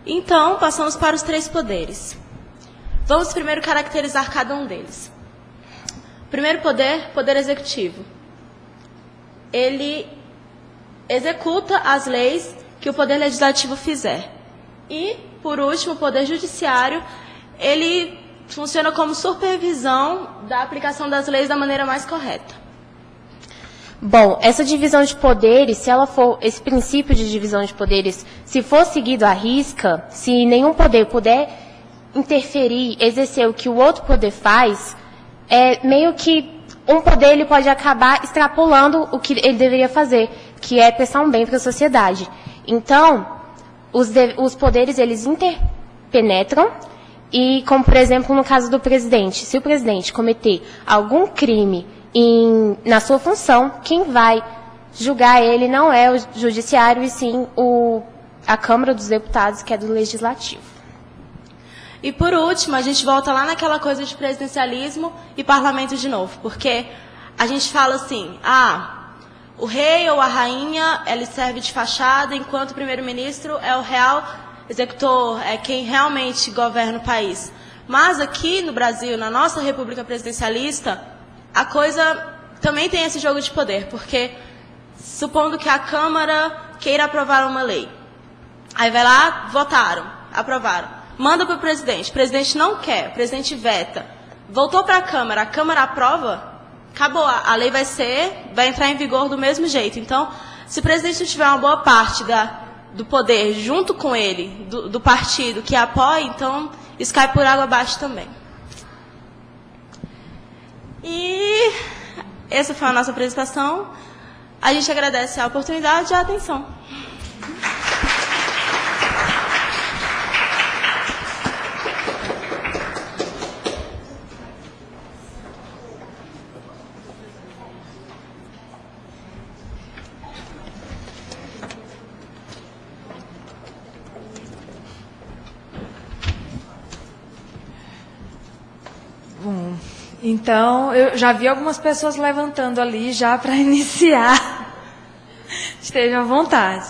Então, passamos para os 3 poderes. Vamos primeiro caracterizar cada um deles. Primeiro poder, poder executivo. Ele executa as leis que o poder legislativo fizer. E, por último, o poder judiciário, ele funciona como supervisão da aplicação das leis da maneira mais correta. Bom, essa divisão de poderes, se ela for, esse princípio de divisão de poderes, se for seguido à risca, se nenhum poder puder interferir, exercer o que o outro poder faz, meio que um poder ele pode acabar extrapolando o que ele deveria fazer, que é prestar um bem para a sociedade. Então, os poderes, eles interpenetram, e como, por exemplo, no caso do presidente, se o presidente cometer algum crime na sua função, quem vai julgar ele não é o judiciário, e sim a Câmara dos Deputados, que é do Legislativo. E por último, a gente volta lá naquela coisa de presidencialismo e parlamento de novo, porque a gente fala assim, o rei ou a rainha, ele serve de fachada, enquanto o primeiro-ministro é o real executor, é quem realmente governa o país. Mas aqui no Brasil, na nossa república presidencialista, a coisa também tem esse jogo de poder, porque supondo que a Câmara queira aprovar uma lei, aí vai lá, votaram, aprovaram, manda para o presidente não quer, o presidente veta, voltou para a Câmara aprova, acabou, a lei vai entrar em vigor do mesmo jeito. Então, se o presidente não tiver uma boa parte do poder junto com ele, do partido que apoia, então isso cai por água abaixo também. E essa foi a nossa apresentação. A gente agradece a oportunidade e a atenção. Bom, então, eu já vi algumas pessoas levantando ali já para iniciar. Estejam à vontade.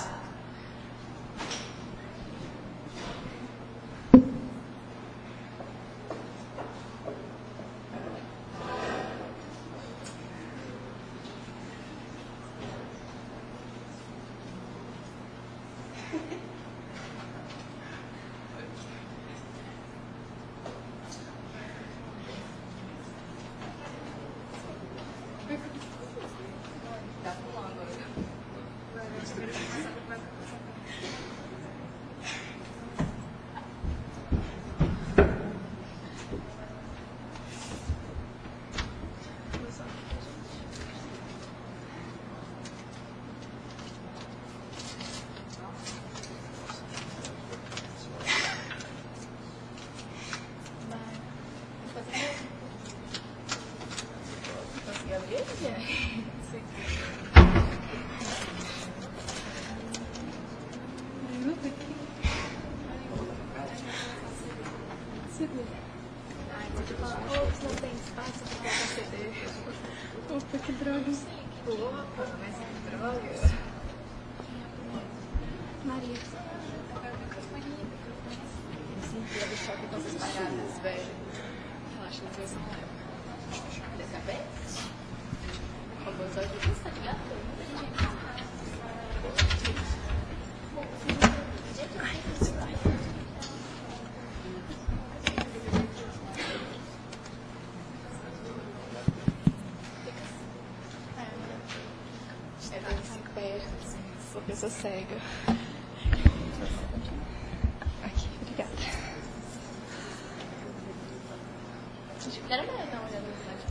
Opa, que droga. Opa, mas que droga. Maria. Eu senti a deixar aqui com essas paradas, velho. Relaxa, não foi essa raiva. Desce a pé? Roubou os olhos de vista, tá ligado? Sou pessoa cega. Aqui, obrigada. Era melhor dar uma olhada no site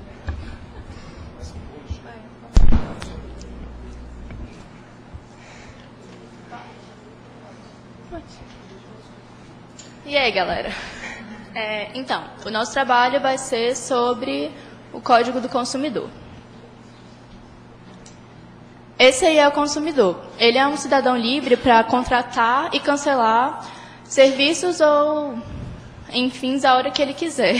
também. E aí, galera? Então, o nosso trabalho vai ser sobre o Código do Consumidor. Esse aí é o consumidor. Ele é um cidadão livre para contratar e cancelar serviços ou, enfim, a hora que ele quiser.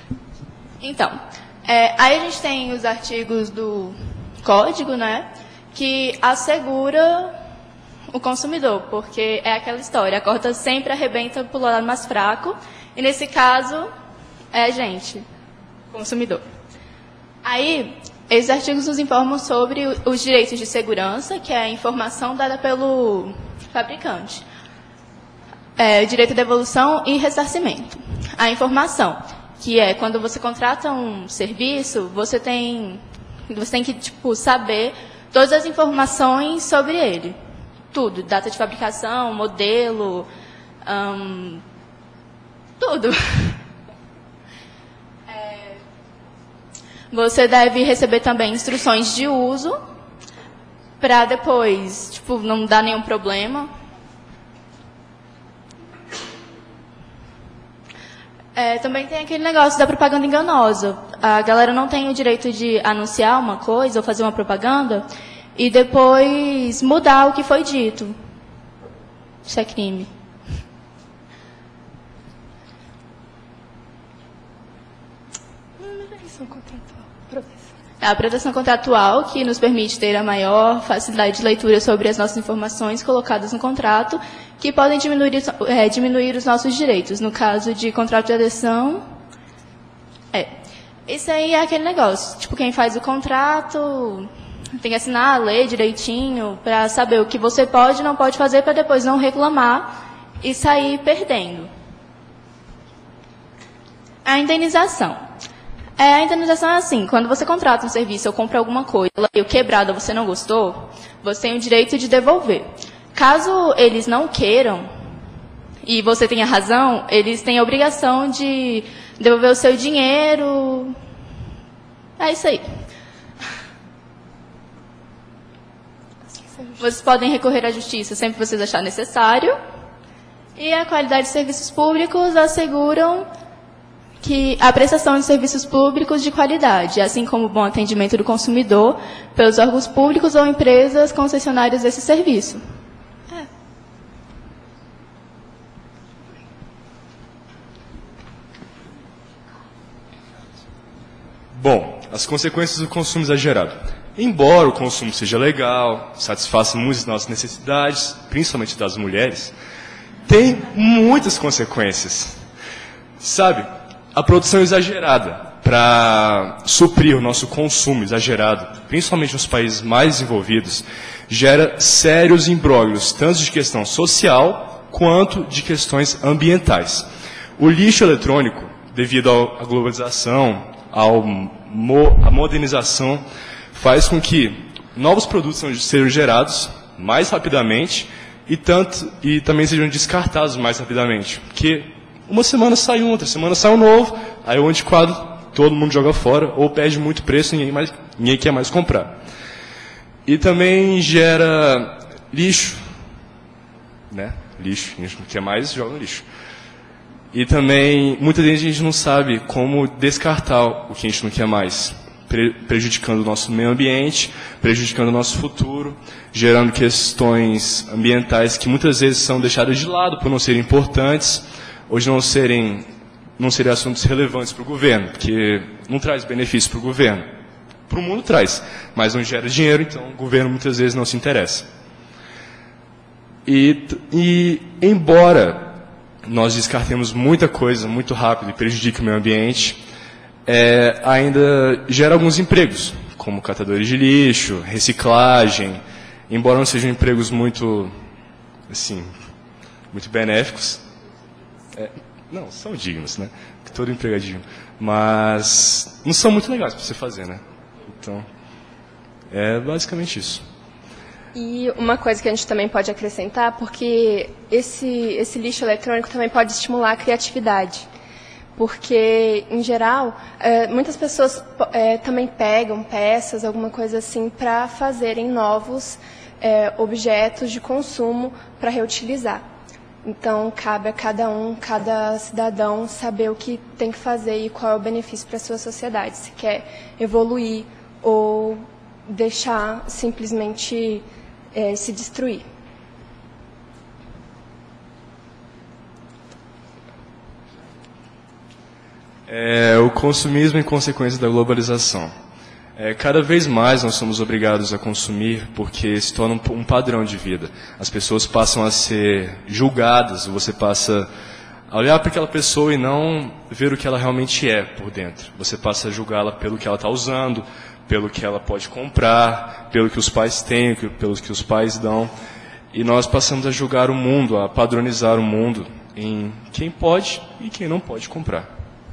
Então, aí a gente tem os artigos do Código, né, que assegura o consumidor, porque é aquela história, a corda sempre arrebenta pelo lado mais fraco, e nesse caso é a gente, consumidor. Aí, esses artigos nos informam sobre os direitos de segurança, que é a informação dada pelo fabricante. O direito de devolução e ressarcimento. A informação, que é quando você contrata um serviço, você tem que saber todas as informações sobre ele. Tudo, data de fabricação, modelo, tudo. Você deve receber também instruções de uso, para depois, não dar nenhum problema. Também tem aquele negócio da propaganda enganosa. A galera não tem o direito de anunciar uma coisa ou fazer uma propaganda e depois mudar o que foi dito. Isso é crime. A proteção contratual, que nos permite ter a maior facilidade de leitura sobre as nossas informações colocadas no contrato, que podem diminuir os nossos direitos. No caso de contrato de adesão, isso aí é aquele negócio. Quem faz o contrato tem que assinar, ler direitinho, para saber o que você pode e não pode fazer, para depois não reclamar e sair perdendo. A indenização. A indenização é assim, quando você contrata um serviço ou compra alguma coisa, e o quebrado você não gostou, você tem o direito de devolver. Caso eles não queiram, e você tenha razão, eles têm a obrigação de devolver o seu dinheiro. É isso aí. Vocês podem recorrer à justiça sempre que vocês acharem necessário. E a qualidade de serviços públicos asseguram que a prestação de serviços públicos de qualidade, assim como o bom atendimento do consumidor pelos órgãos públicos ou empresas concessionárias desse serviço. Bom, as consequências do consumo exagerado. Embora o consumo seja legal, satisfaça muitas nossas necessidades, principalmente das mulheres, tem muitas consequências. Sabe, a produção exagerada para suprir o nosso consumo exagerado, principalmente nos países mais desenvolvidos, gera sérios imbróglios, tanto de questão social quanto de questões ambientais. O lixo eletrônico, devido à globalização, à modernização, faz com que novos produtos sejam gerados mais rapidamente e também sejam descartados mais rapidamente. Porque uma semana sai um, outra semana sai um novo, aí o antiquado todo mundo joga fora ou perde muito preço e ninguém quer mais comprar. E também gera lixo, né? Lixo, a gente não quer mais, joga no lixo. E também, muita gente a gente não sabe como descartar o que a gente não quer mais, prejudicando o nosso meio ambiente, prejudicando o nosso futuro, gerando questões ambientais que muitas vezes são deixadas de lado por não serem importantes, ou de não serem assuntos relevantes para o governo, porque não traz benefício para o governo. Para o mundo traz, mas não gera dinheiro, então o governo muitas vezes não se interessa. E embora nós descartemos muita coisa muito rápido e prejudique o meio ambiente, ainda gera alguns empregos, como catadores de lixo, reciclagem, embora não sejam empregos muito benéficos. Não, são dignos, né? Todo emprego é digno. Mas não são muito legais para você fazer, né? Então, é basicamente isso. E uma coisa que a gente também pode acrescentar, porque esse lixo eletrônico também pode estimular a criatividade. Porque, em geral, muitas pessoas também pegam peças, alguma coisa assim, para fazerem novos objetos de consumo para reutilizar. Então, cabe a cada cidadão, saber o que tem que fazer e qual é o benefício para a sua sociedade. Se quer evoluir ou deixar simplesmente se destruir. O consumismo em consequência da globalização. Cada vez mais nós somos obrigados a consumir porque se torna um padrão de vida. As pessoas passam a ser julgadas, você passa a olhar para aquela pessoa e não ver o que ela realmente é por dentro. Você passa a julgá-la pelo que ela está usando, pelo que ela pode comprar, pelo que os pais têm, pelo que os pais dão. E nós passamos a julgar o mundo, a padronizar o mundo em quem pode e quem não pode comprar.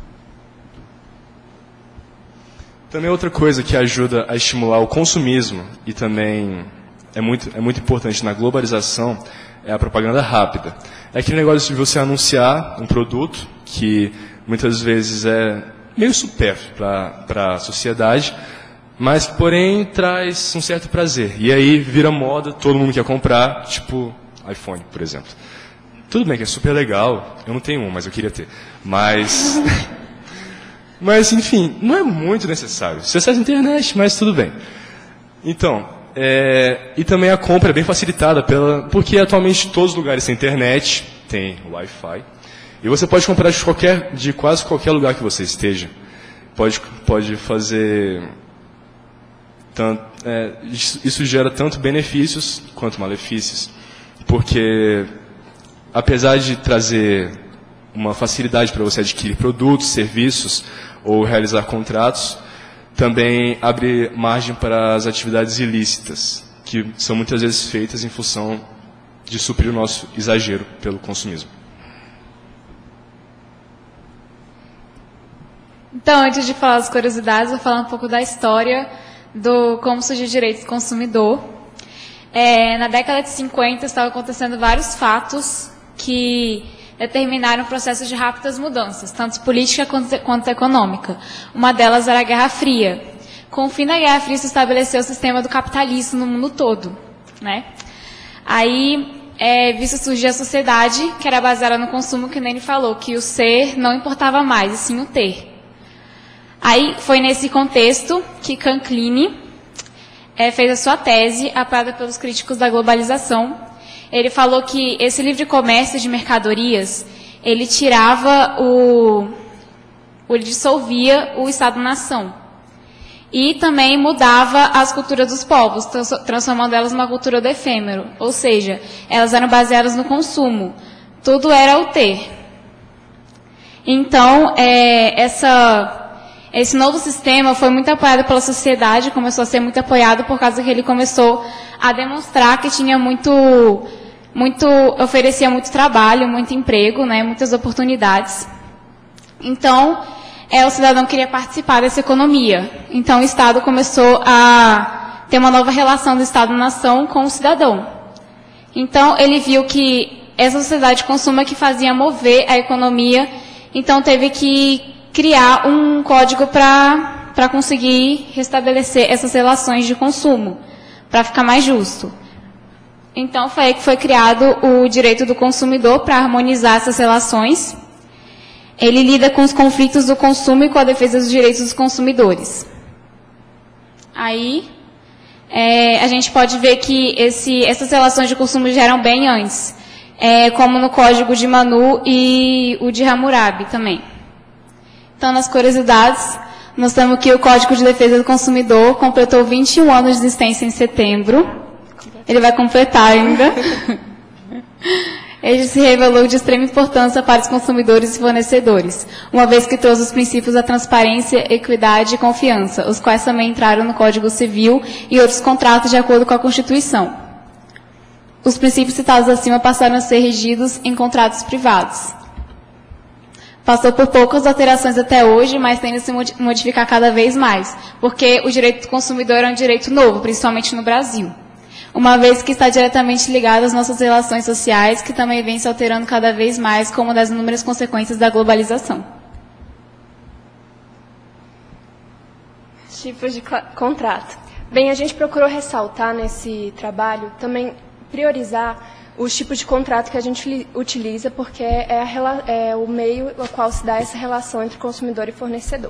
Também outra coisa que ajuda a estimular o consumismo e também é muito importante na globalização é a propaganda rápida. É aquele negócio de você anunciar um produto que muitas vezes é meio supérfluo para a sociedade, mas que, porém, traz um certo prazer. E aí vira moda, todo mundo quer comprar, tipo iPhone, por exemplo. Tudo bem que é super legal, eu não tenho um, mas eu queria ter. Mas, enfim, não é muito necessário. Você acessa a internet, mas tudo bem. Então, e também a compra é bem facilitada, porque atualmente todos os lugares têm internet, tem Wi-Fi, e você pode comprar de quase qualquer lugar que você esteja. Pode fazer... isso gera tanto benefícios quanto malefícios, porque apesar de trazer uma facilidade para você adquirir produtos, serviços ou realizar contratos, também abre margem para as atividades ilícitas, que são muitas vezes feitas em função de suprir o nosso exagero pelo consumismo. Então, antes de falar das curiosidades, vou falar um pouco da história do como surgiu o direito do consumidor. Na década de 50, estavam acontecendo vários fatos que determinaram o processo de rápidas mudanças, tanto política quanto econômica. Uma delas era a Guerra Fria. Com o fim da Guerra Fria, se estabeleceu o sistema do capitalismo no mundo todo, né? Aí, visto surgir a sociedade, que era baseada no consumo, que nem ele falou, que o ser não importava mais, e sim o ter. Aí, foi nesse contexto que Canclini fez a sua tese, apoiada pelos críticos da globalização. Ele falou que esse livre comércio de mercadorias, ele tirava ele dissolvia o Estado-nação. E também mudava as culturas dos povos, transformando elas numa cultura do efêmero. Ou seja, elas eram baseadas no consumo. Tudo era o ter. Então, esse novo sistema foi muito apoiado pela sociedade, começou a ser muito apoiado por causa que ele começou a demonstrar que tinha oferecia muito trabalho, muito emprego, né, muitas oportunidades. Então, o cidadão queria participar dessa economia. Então, o Estado começou a ter uma nova relação do Estado-nação com o cidadão. Então, ele viu que essa sociedade de consumo é que fazia mover a economia, então teve que criar um código para conseguir restabelecer essas relações de consumo, para ficar mais justo. Então, foi aí que foi criado o direito do consumidor para harmonizar essas relações. Ele lida com os conflitos do consumo e com a defesa dos direitos dos consumidores. Aí, a gente pode ver que essas relações de consumo já eram bem antes, como no Código de Manu e o de Hammurabi também. Então, nas curiosidades, nós temos que o Código de Defesa do Consumidor completou 21 anos de existência em setembro. Ele vai completar ainda. Ele se revelou de extrema importância para os consumidores e fornecedores, uma vez que trouxe os princípios da transparência, equidade e confiança, os quais também entraram no Código Civil e outros contratos de acordo com a Constituição. Os princípios citados acima passaram a ser regidos em contratos privados. Passou por poucas alterações até hoje, mas tende a se modificar cada vez mais, porque o direito do consumidor é um direito novo, principalmente no Brasil, uma vez que está diretamente ligado às nossas relações sociais, que também vem se alterando cada vez mais como das inúmeras consequências da globalização. Tipos de contrato. Bem, a gente procurou ressaltar nesse trabalho, também priorizar os tipos de contrato que a gente utiliza, porque é o meio ao qual se dá essa relação entre consumidor e fornecedor.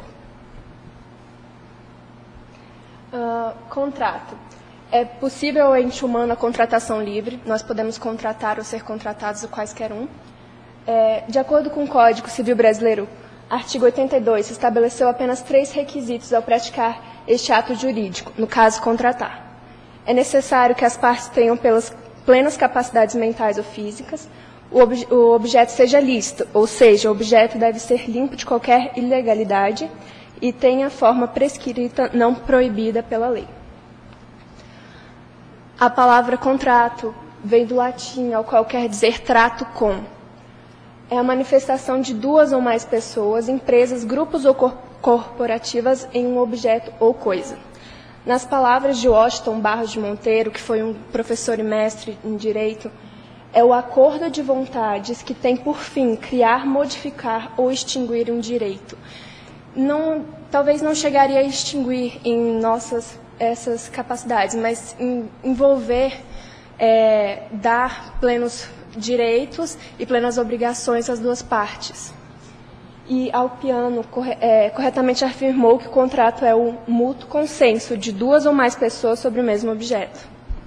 Contrato. É possível a ente humana a contratação livre, nós podemos contratar ou ser contratados a quaisquer um. De acordo com o Código Civil Brasileiro, Artigo 82. Estabeleceu apenas 3 requisitos ao praticar este ato jurídico, no caso, contratar. É necessário que as partes tenham plenas capacidades mentais ou físicas, o objeto seja lícito, ou seja, o objeto deve ser limpo de qualquer ilegalidade e tenha forma prescrita, não proibida pela lei. A palavra contrato vem do latim, ao qual quer dizer trato com. É a manifestação de 2 ou mais pessoas, empresas, grupos ou corporativas em um objeto ou coisa. Nas palavras de Washington Barros de Monteiro, que foi um professor e mestre em Direito, é o acordo de vontades que tem por fim criar, modificar ou extinguir um direito. Talvez não chegaria a extinguir em essas capacidades, mas envolver, dar plenos direitos e plenas obrigações às 2 partes. E Alpiano corretamente afirmou que o contrato é o mútuo consenso de 2 ou mais pessoas sobre o mesmo objeto.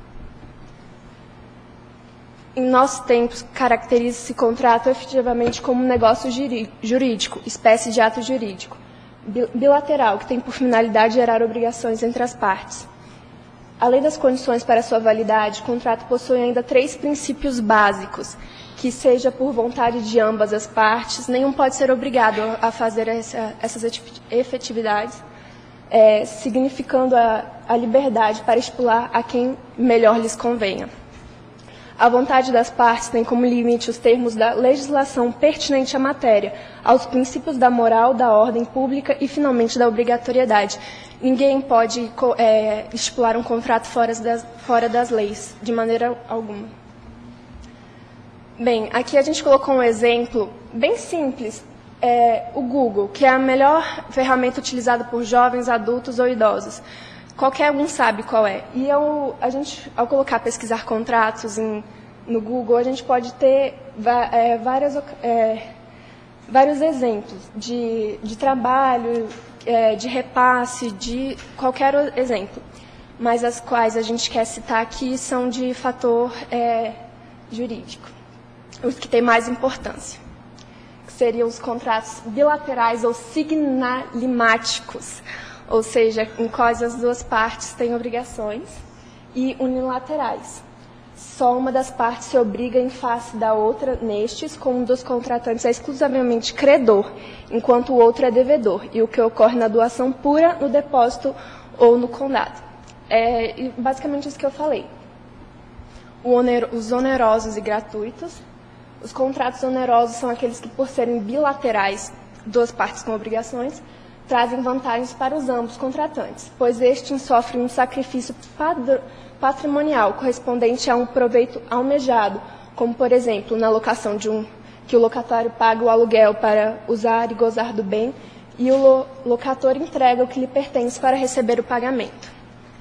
Em nossos tempos, caracteriza-se contrato efetivamente como um negócio jurídico, espécie de ato jurídico, bilateral, que tem por finalidade gerar obrigações entre as partes. Além das condições para sua validade, o contrato possui ainda 3 princípios básicos, que seja por vontade de ambas as partes, nenhum pode ser obrigado a fazer essas efetividades, significando a liberdade para estipular a quem melhor lhes convenha. A vontade das partes tem como limite os termos da legislação pertinente à matéria, aos princípios da moral, da ordem pública e, finalmente, da obrigatoriedade. Ninguém pode estipular um contrato fora das leis, de maneira alguma. Bem, aqui a gente colocou um exemplo bem simples, o Google, que é a melhor ferramenta utilizada por jovens, adultos ou idosos. Qualquer um sabe qual é. E ao colocar pesquisar contratos no Google, a gente pode ter vários exemplos de trabalho, de repasse, de qualquer exemplo. Mas as quais a gente quer citar aqui são de fator jurídico, os que têm mais importância, que seriam os contratos bilaterais ou signalimáticos, ou seja, em quais as 2 partes têm obrigações, e unilaterais. Só uma das partes se obriga em face da outra nestes, como um dos contratantes é exclusivamente credor, enquanto o outro é devedor, e o que ocorre na doação pura, no depósito ou no condado. Basicamente isso que eu falei. Os onerosos e gratuitos. Os contratos onerosos são aqueles que, por serem bilaterais, 2 partes com obrigações, trazem vantagens para os ambos contratantes, pois este sofre um sacrifício patrimonial correspondente a um proveito almejado, como, por exemplo, na locação que o locatário paga o aluguel para usar e gozar do bem e o locator entrega o que lhe pertence para receber o pagamento.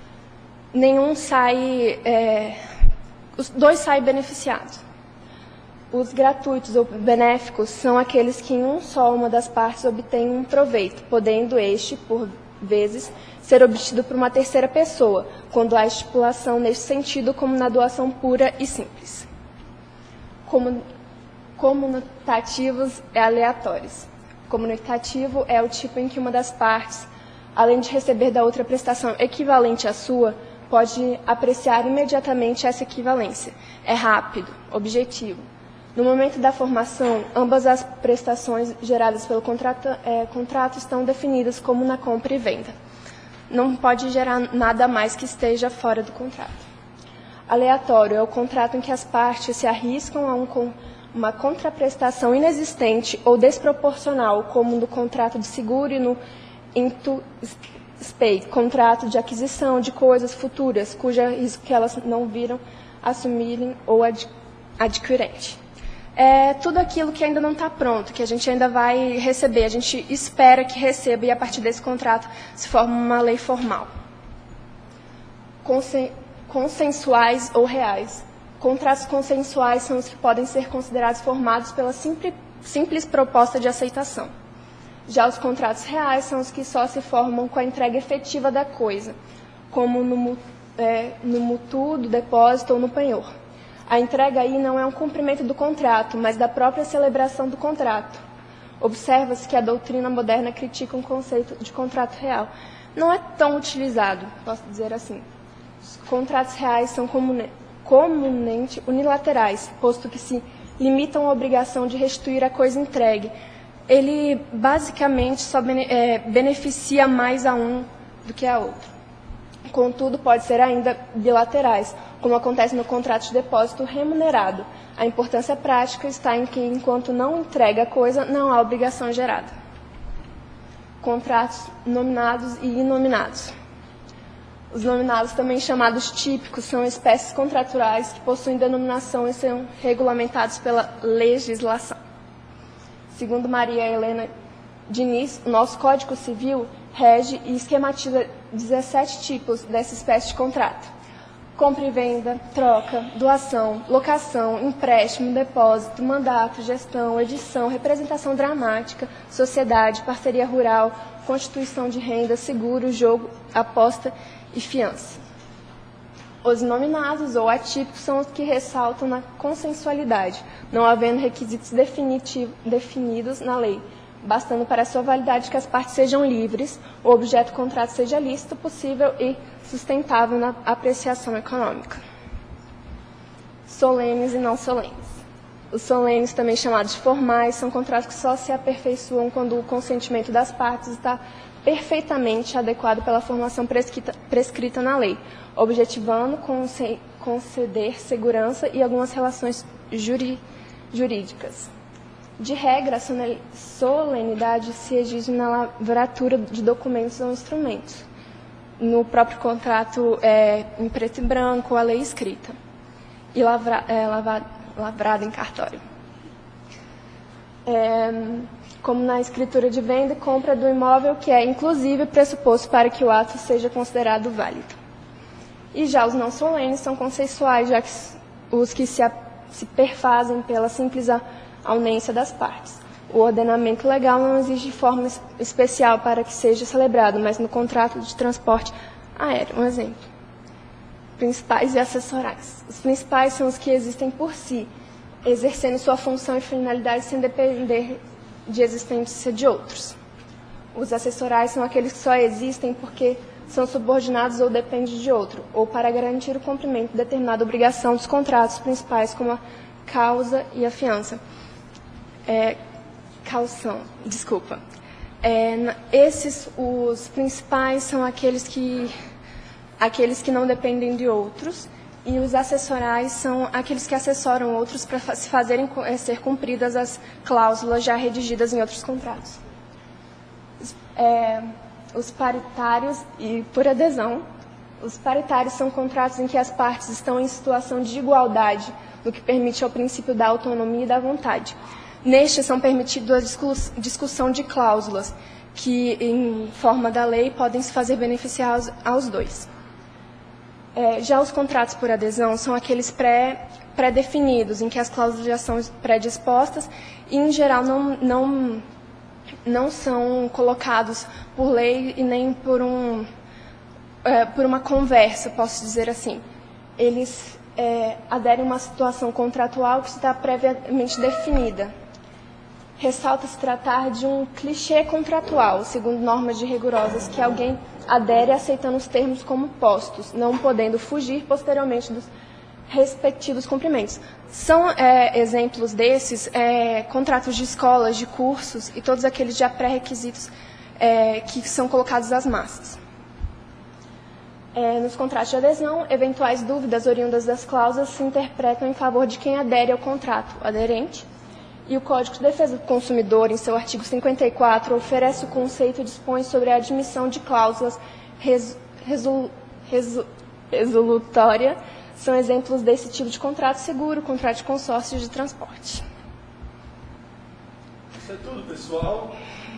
Os 2 saem beneficiados. Os gratuitos ou benéficos são aqueles que em uma das partes obtém um proveito, podendo este, por vezes, ser obtido por uma terceira pessoa, quando há estipulação neste sentido, como na doação pura e simples. Comutativos e aleatórios. Comunitativo é o tipo em que uma das partes, além de receber da outra prestação equivalente à sua, pode apreciar imediatamente essa equivalência. É rápido, objetivo. No momento da formação, ambas as prestações geradas pelo contrato estão definidas como na compra e venda. Não pode gerar nada mais que esteja fora do contrato. Aleatório é o contrato em que as partes se arriscam a uma contraprestação inexistente ou desproporcional, como no contrato de seguro e no contrato de aquisição de coisas futuras, cuja risco que elas não viram assumirem ou adquirente. É tudo aquilo que ainda não está pronto, que a gente ainda vai receber, a gente espera que receba e a partir desse contrato se forma uma lei formal. Consensuais ou reais. Contratos consensuais são os que podem ser considerados formados pela simples proposta de aceitação. Já os contratos reais são os que só se formam com a entrega efetiva da coisa, como no mútuo, do depósito ou no penhor. A entrega aí não é um cumprimento do contrato, mas da própria celebração do contrato. Observa-se que a doutrina moderna critica um conceito de contrato real. Não é tão utilizado, posso dizer assim. Os contratos reais são comumente unilaterais, posto que se limitam à obrigação de restituir a coisa entregue. Ele, basicamente, só beneficia mais a um do que a outro. Contudo, pode ser ainda bilaterais, como acontece no contrato de depósito remunerado. A importância prática está em que, enquanto não entrega a coisa, não há obrigação gerada. Contratos nominados e inominados. Os nominados, também chamados típicos, são espécies contratuais que possuem denominação e são regulamentados pela legislação. Segundo Maria Helena Diniz, o nosso Código Civil rege e esquematiza 17 tipos dessa espécie de contrato: compra e venda, troca, doação, locação, empréstimo, depósito, mandato, gestão, edição, representação dramática, sociedade, parceria rural, constituição de renda, seguro, jogo, aposta e fiança. Os nominados ou atípicos são os que ressaltam na consensualidade, não havendo requisitos definidos na lei, bastando para sua validade que as partes sejam livres, o objeto do contrato seja lícito, possível e sustentável na apreciação econômica. Solenes e não solenes. Os solenes, também chamados de formais, são contratos que só se aperfeiçoam quando o consentimento das partes está perfeitamente adequado pela formação prescrita na lei, objetivando conceder segurança e algumas relações jurídicas. De regra, a solenidade se exige na lavratura de documentos ou instrumentos, no próprio contrato em preto e branco, a lei escrita, e lavrada em cartório. Como na escritura de venda e compra do imóvel, que é, inclusive, pressuposto para que o ato seja considerado válido. E já os não solenes são consensuais, já que os que se perfazem pela simples aunência das partes. O ordenamento legal não exige forma especial para que seja celebrado, mas no contrato de transporte aéreo, um exemplo. Principais e acessorais. Os principais são os que existem por si, exercendo sua função e finalidade sem depender de existência de outros. Os acessorais são aqueles que só existem porque são subordinados ou dependem de outro, ou para garantir o cumprimento de determinada obrigação dos contratos principais, como a causa e a fiança. Os principais são aqueles que não dependem de outros, e os acessorais são aqueles que assessoram outros para se fazerem ser cumpridas as cláusulas já redigidas em outros contratos. Os paritários e por adesão. Os paritários são contratos em que as partes estão em situação de igualdade, no que permite ao princípio da autonomia e da vontade. Nestes são permitidas a discussão de cláusulas, que, em forma da lei, podem se fazer beneficiar aos dois. Já os contratos por adesão são aqueles pré-definidos, em que as cláusulas já são predispostas e, em geral, não são colocados por lei e nem por uma conversa, posso dizer assim. Eles aderem a uma situação contratual que está previamente definida. Ressalta-se tratar de um clichê contratual, segundo normas rigorosas, que alguém adere aceitando os termos como postos, não podendo fugir posteriormente dos respectivos cumprimentos. São exemplos desses contratos de escolas, de cursos e todos aqueles já pré-requisitos que são colocados às massas. Nos contratos de adesão, eventuais dúvidas oriundas das cláusulas se interpretam em favor de quem adere ao contrato, o aderente. E o Código de Defesa do Consumidor, em seu artigo 54, oferece o conceito e dispõe sobre a admissão de cláusulas resolutória. São exemplos desse tipo de contrato seguro, contrato de consórcio de transporte. Isso é tudo, pessoal.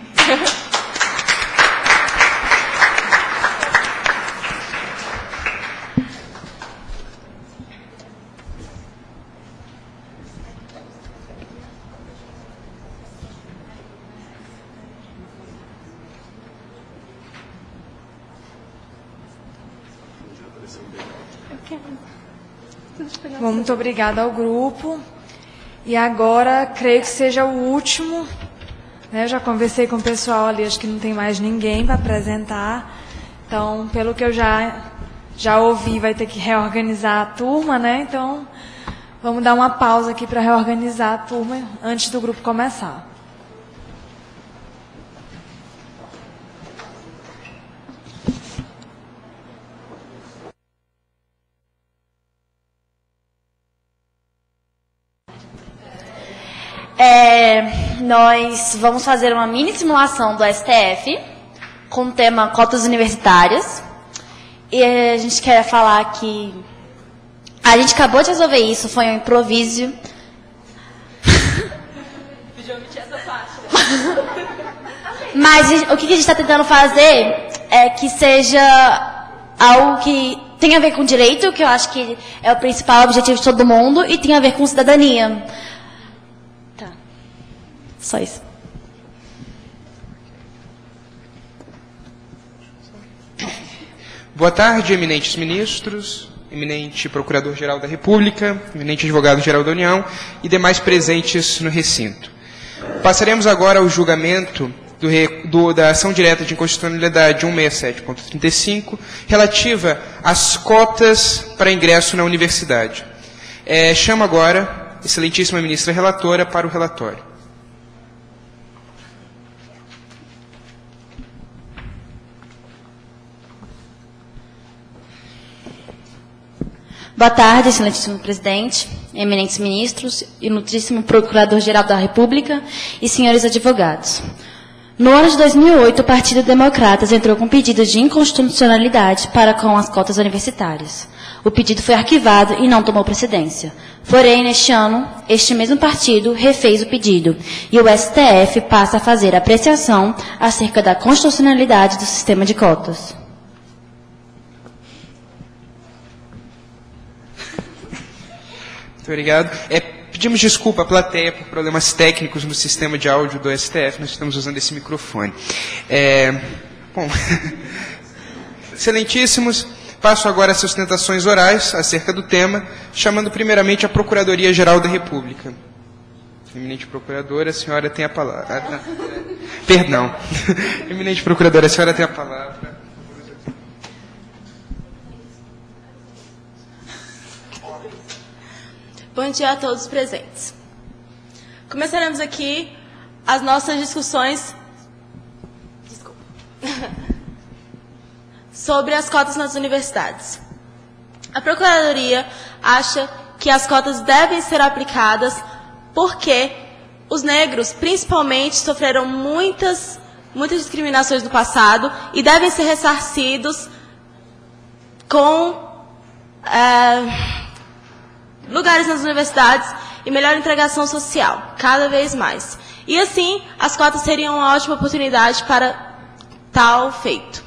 Bom, muito obrigada ao grupo. E agora, creio que seja o último né? Eu já conversei com o pessoal ali, acho que não tem mais ninguém para apresentar. Então, pelo que eu já ouvi, vai ter que reorganizar a turma, né? Então, vamos dar uma pausa aqui para reorganizar a turma antes do grupo começar. Nós vamos fazer uma mini simulação do STF com o tema cotas universitárias. E a gente quer falar que a gente acabou de resolver isso, foi um improviso. Mas o que a gente está tentando fazer é que seja algo que tem a ver com direito, que eu acho que é o principal objetivo de todo mundo, e tem a ver com cidadania. Só isso. Boa tarde, eminentes ministros, eminente Procurador-Geral da República, eminente Advogado-Geral da União e demais presentes no recinto. Passaremos agora ao julgamento da ação direta de inconstitucionalidade 167.35, relativa às cotas para ingresso na universidade. Chamo agora a excelentíssima ministra relatora para o relatório. Boa tarde, excelentíssimo presidente, eminentes ministros, ilustríssimo Procurador-Geral da República e senhores advogados. No ano de 2008, o Partido Democratas entrou com pedido de inconstitucionalidade para com as cotas universitárias. O pedido foi arquivado e não tomou precedência. Porém, neste ano, este mesmo partido refez o pedido e o STF passa a fazer apreciação acerca da constitucionalidade do sistema de cotas. Muito obrigado. Pedimos desculpa à plateia por problemas técnicos no sistema de áudio do STF. Nós estamos usando esse microfone. Bom, excelentíssimos, passo agora às sustentações orais acerca do tema, chamando primeiramente a Procuradoria-Geral da República. Eminente Procuradora, a senhora tem a palavra. Perdão. Eminente Procuradora, a senhora tem a palavra. Bom dia a todos presentes. Começaremos aqui as nossas discussões sobre as cotas nas universidades. A Procuradoria acha que as cotas devem ser aplicadas porque os negros, principalmente, sofreram muitas discriminações no passado e devem ser ressarcidos com lugares nas universidades e melhor integração social, cada vez mais. E assim, as cotas seriam uma ótima oportunidade para tal feito.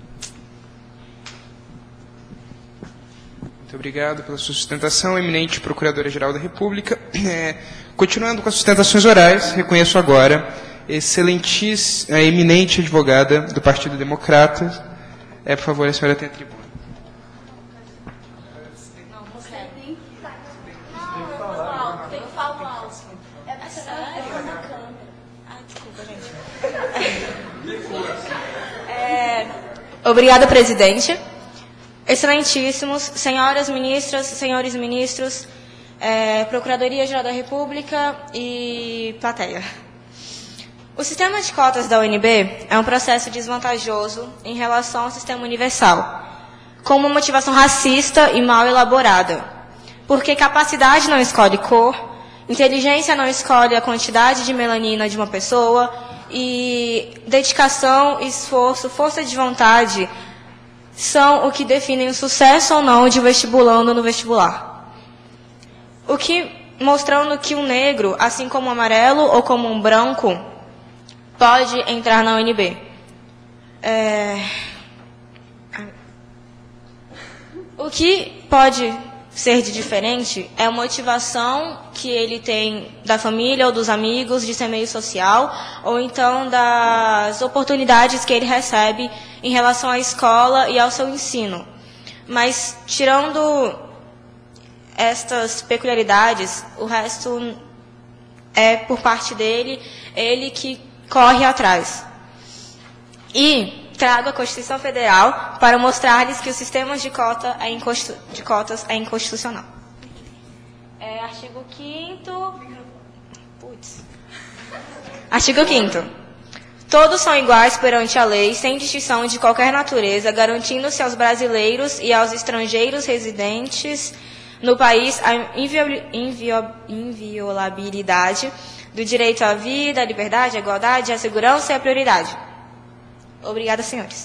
Muito obrigado pela sua sustentação, eminente Procuradora-Geral da República. Continuando com as sustentações orais, reconheço agora a eminente advogada do Partido Democratas. Por favor, a senhora tem a tribuna. Obrigada, presidente. Excelentíssimos, senhoras ministras, senhores ministros, Procuradoria-Geral da República e plateia. O sistema de cotas da UNB é um processo desvantajoso em relação ao sistema universal, com uma motivação racista e mal elaborada, porque capacidade não escolhe cor, inteligência não escolhe a quantidade de melanina de uma pessoa, e dedicação, esforço, força de vontade são o que definem o sucesso ou não de um vestibulando no vestibular. Mostrando que um negro, assim como um amarelo ou como um branco, pode entrar na UNB. O que pode ser de diferente é a motivação que ele tem da família ou dos amigos, de ser meio social, ou então das oportunidades que ele recebe em relação à escola e ao seu ensino. Mas, tirando estas peculiaridades, o resto é por parte dele, ele que corre atrás. E trago a Constituição Federal para mostrar-lhes que o sistema de cotas é inconstitucional. Artigo 5º. Artigo 5º. Todos são iguais perante a lei, sem distinção de qualquer natureza, garantindo-se aos brasileiros e aos estrangeiros residentes no país a inviolabilidade do direito à vida, à liberdade, à igualdade, à segurança e à prioridade. Obrigada, senhores.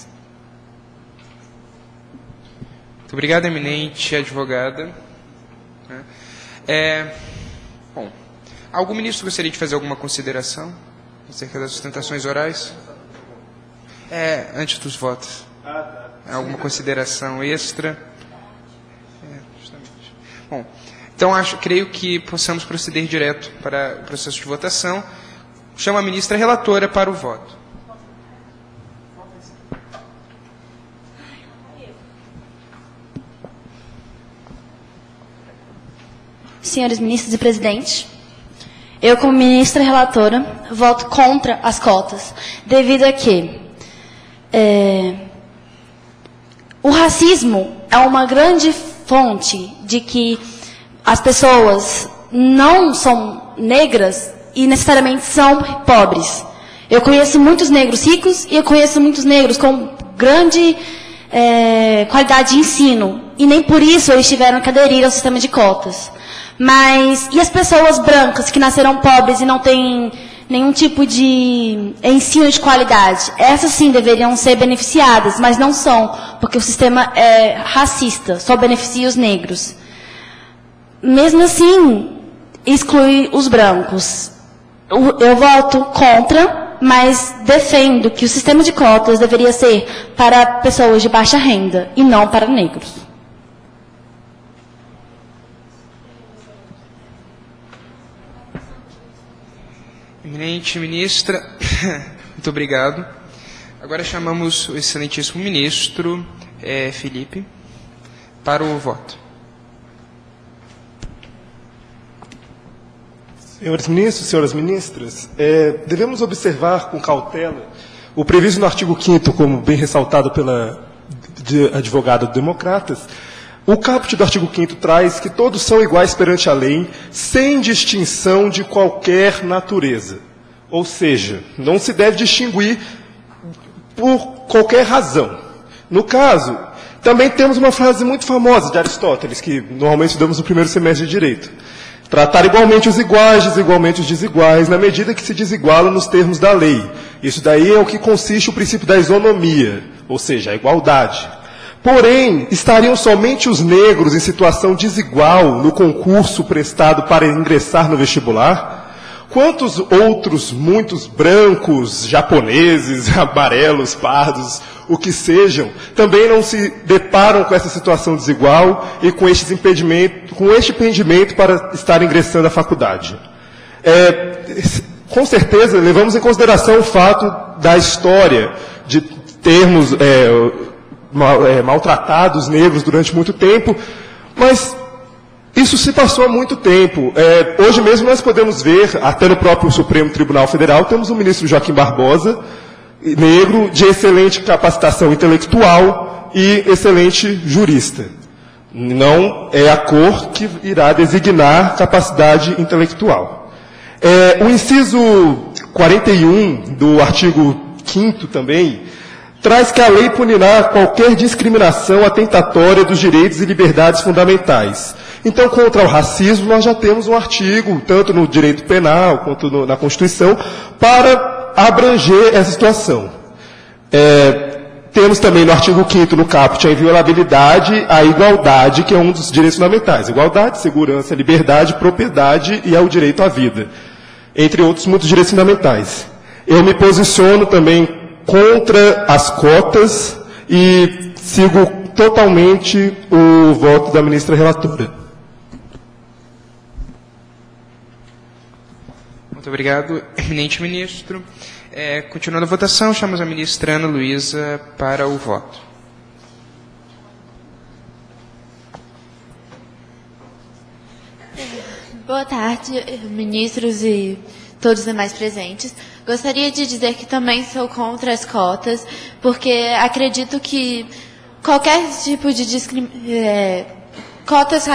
Muito obrigado, eminente advogada. Bom, algum ministro gostaria de fazer alguma consideração acerca das sustentações orais? Antes dos votos. Alguma consideração extra? Justamente. Bom, então creio que possamos proceder direto para o processo de votação. Chamo a ministra relatora para o voto. Senhores ministros e presidente, eu, como ministra relatora, voto contra as cotas, devido a que o racismo é uma grande fonte de que as pessoas não são negras e necessariamente são pobres. Eu conheço muitos negros ricos e eu conheço muitos negros com grande qualidade de ensino, e nem por isso eles tiveram que aderir ao sistema de cotas. Mas, e as pessoas brancas que nasceram pobres e não têm nenhum tipo de ensino de qualidade? Essas sim deveriam ser beneficiadas, mas não são, porque o sistema é racista, só beneficia os negros. Mesmo assim, exclui os brancos. Eu voto contra, mas defendo que o sistema de cotas deveria ser para pessoas de baixa renda e não para negros. Eminente ministra, muito obrigado. Agora chamamos o excelentíssimo ministro Felipe para o voto. Senhores ministros, senhoras ministras, devemos observar com cautela o previsto no artigo 5º, como bem ressaltado pela advogada do Democratas. O caput do artigo 5º traz que todos são iguais perante a lei, sem distinção de qualquer natureza. Ou seja, não se deve distinguir por qualquer razão. No caso, também temos uma frase muito famosa de Aristóteles, que normalmente estudamos no primeiro semestre de Direito. Tratar igualmente os iguais, desigualmente os desiguais, na medida que se desigualam nos termos da lei. Isso daí é o que consiste o princípio da isonomia, ou seja, a igualdade. Porém, estariam somente os negros em situação desigual no concurso prestado para ingressar no vestibular? Quantos outros, muitos brancos, japoneses, amarelos, pardos, o que sejam, também não se deparam com essa situação desigual e com este impedimento para estar ingressando à faculdade? Com certeza, levamos em consideração o fato da história de termos maltratado os negros durante muito tempo, mas isso se passou há muito tempo. Hoje mesmo nós podemos ver, até no próprio Supremo Tribunal Federal, temos o ministro Joaquim Barbosa, negro, de excelente capacitação intelectual e excelente jurista. Não é a cor que irá designar capacidade intelectual. O inciso 41 do artigo 5º também traz que a lei punirá qualquer discriminação atentatória dos direitos e liberdades fundamentais. Então, contra o racismo, nós já temos um artigo, tanto no direito penal quanto na Constituição, para abranger essa situação. Temos também no artigo 5º, no caput, a inviolabilidade, a igualdade, que é um dos direitos fundamentais. Igualdade, segurança, liberdade, propriedade e ao direito à vida. Entre outros, muitos direitos fundamentais. Eu me posiciono também contra as cotas e sigo totalmente o voto da ministra relatora. Muito obrigado, eminente ministro. Continuando a votação, chamamos a ministra Ana Luísa para o voto. Boa Boa tarde, ministros e todos os demais presentes. Gostaria de dizer que também sou contra as cotas, porque acredito que qualquer tipo de cotas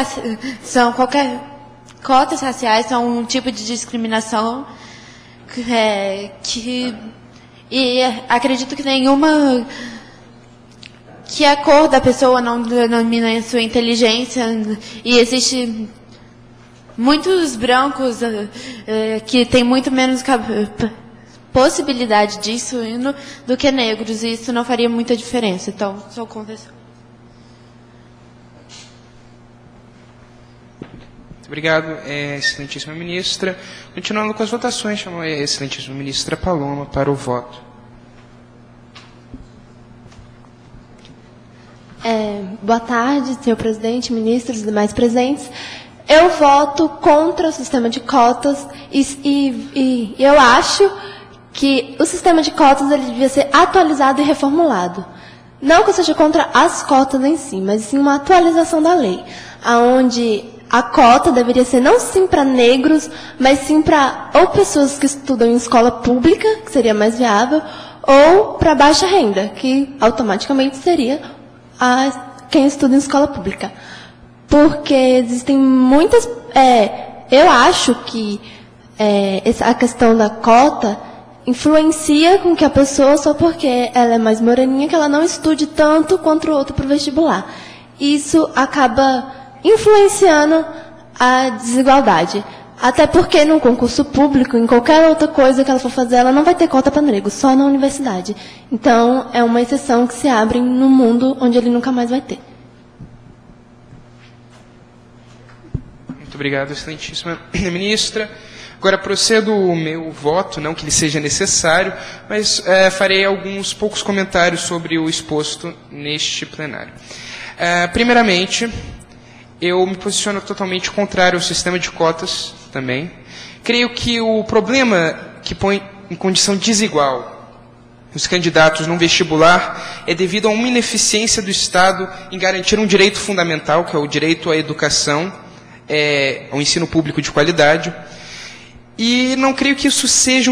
raciais são um tipo de discriminação e acredito que que a cor da pessoa não denomina a sua inteligência, e existe muitos brancos que têm muito menos possibilidade disso do que negros, e isso não faria muita diferença. Então, sou contra isso. Obrigado, excelentíssima ministra. Continuando com as votações, chamo a excelentíssima ministra Paloma para o voto. Boa tarde, senhor presidente, ministros e demais presentes. Eu voto contra o sistema de cotas e eu acho que o sistema de cotas ele devia ser atualizado e reformulado. Não que eu seja contra as cotas em si, mas sim uma atualização da lei, onde a cota deveria ser não sim para negros, mas sim para ou pessoas que estudam em escola pública, que seria mais viável, ou para baixa renda, que automaticamente seria quem estuda em escola pública. Porque existem muitas... eu acho que a questão da cota influencia com que a pessoa, só porque ela é mais moreninha, que ela não estude tanto quanto o outro para o vestibular. Isso acaba influenciando a desigualdade. Até porque no concurso público, em qualquer outra coisa que ela for fazer, ela não vai ter cota para negros, só na universidade. Então, é uma exceção que se abre no mundo onde ele nunca mais vai ter. Muito obrigado, excelentíssima ministra. Agora procedo o meu voto, não que ele seja necessário, mas farei alguns poucos comentários sobre o exposto neste plenário. Primeiramente, eu me posiciono totalmente contrário ao sistema de cotas também. Creio que o problema que põe em condição desigual os candidatos num vestibular é devido a uma ineficiência do Estado em garantir um direito fundamental, que é o direito à educação, ao ensino público de qualidade. E não creio que isso seja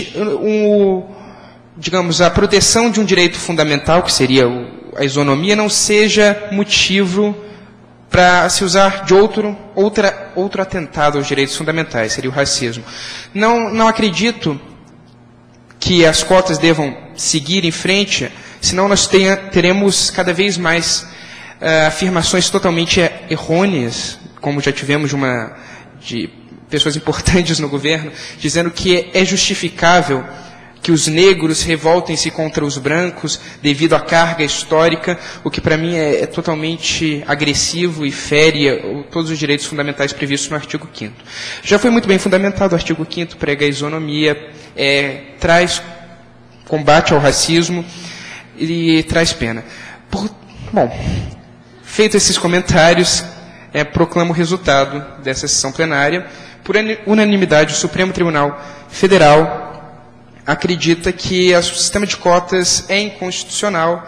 digamos, a proteção de um direito fundamental, que seria a isonomia, não seja motivo para se usar de outro atentado aos direitos fundamentais, seria o racismo. Não acredito que as cotas devam seguir em frente, senão nós teremos cada vez mais afirmações totalmente errôneas, como já tivemos de pessoas importantes no governo, dizendo que é justificável que os negros revoltem-se contra os brancos devido à carga histórica, o que para mim é totalmente agressivo e fere todos os direitos fundamentais previstos no artigo 5º. Já foi muito bem fundamentado o artigo 5º, prega a isonomia, traz combate ao racismo e traz pena. Bom, feitos esses comentários, proclamo o resultado dessa sessão plenária. Por unanimidade, o Supremo Tribunal Federal acredita que o sistema de cotas é inconstitucional.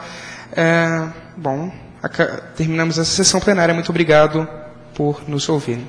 Terminamos essa sessão plenária. Muito obrigado por nos ouvirem.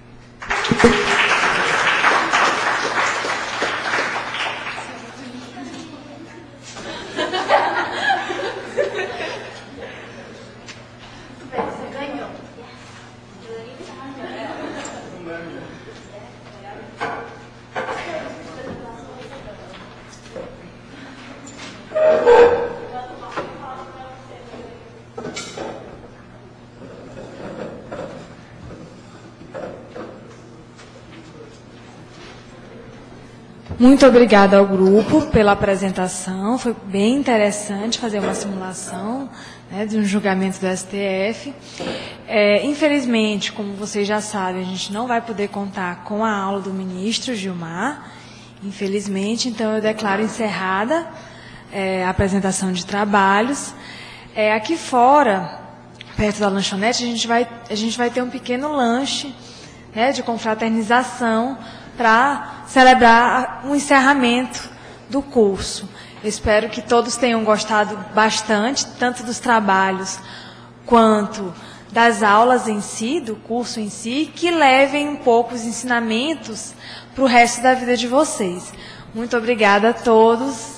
Muito obrigada ao grupo pela apresentação. Foi bem interessante fazer uma simulação, né, de um julgamento do STF. Infelizmente, como vocês já sabem, a gente não vai poder contar com a aula do ministro Gilmar, infelizmente, então eu declaro encerrada a apresentação de trabalhos. Aqui fora, perto da lanchonete, a gente vai ter um pequeno lanche, né, de confraternização para celebrar um encerramento do curso. Eu espero que todos tenham gostado bastante, tanto dos trabalhos quanto das aulas em si, do curso em si, que levem um pouco os ensinamentos para o resto da vida de vocês. Muito obrigada a todos.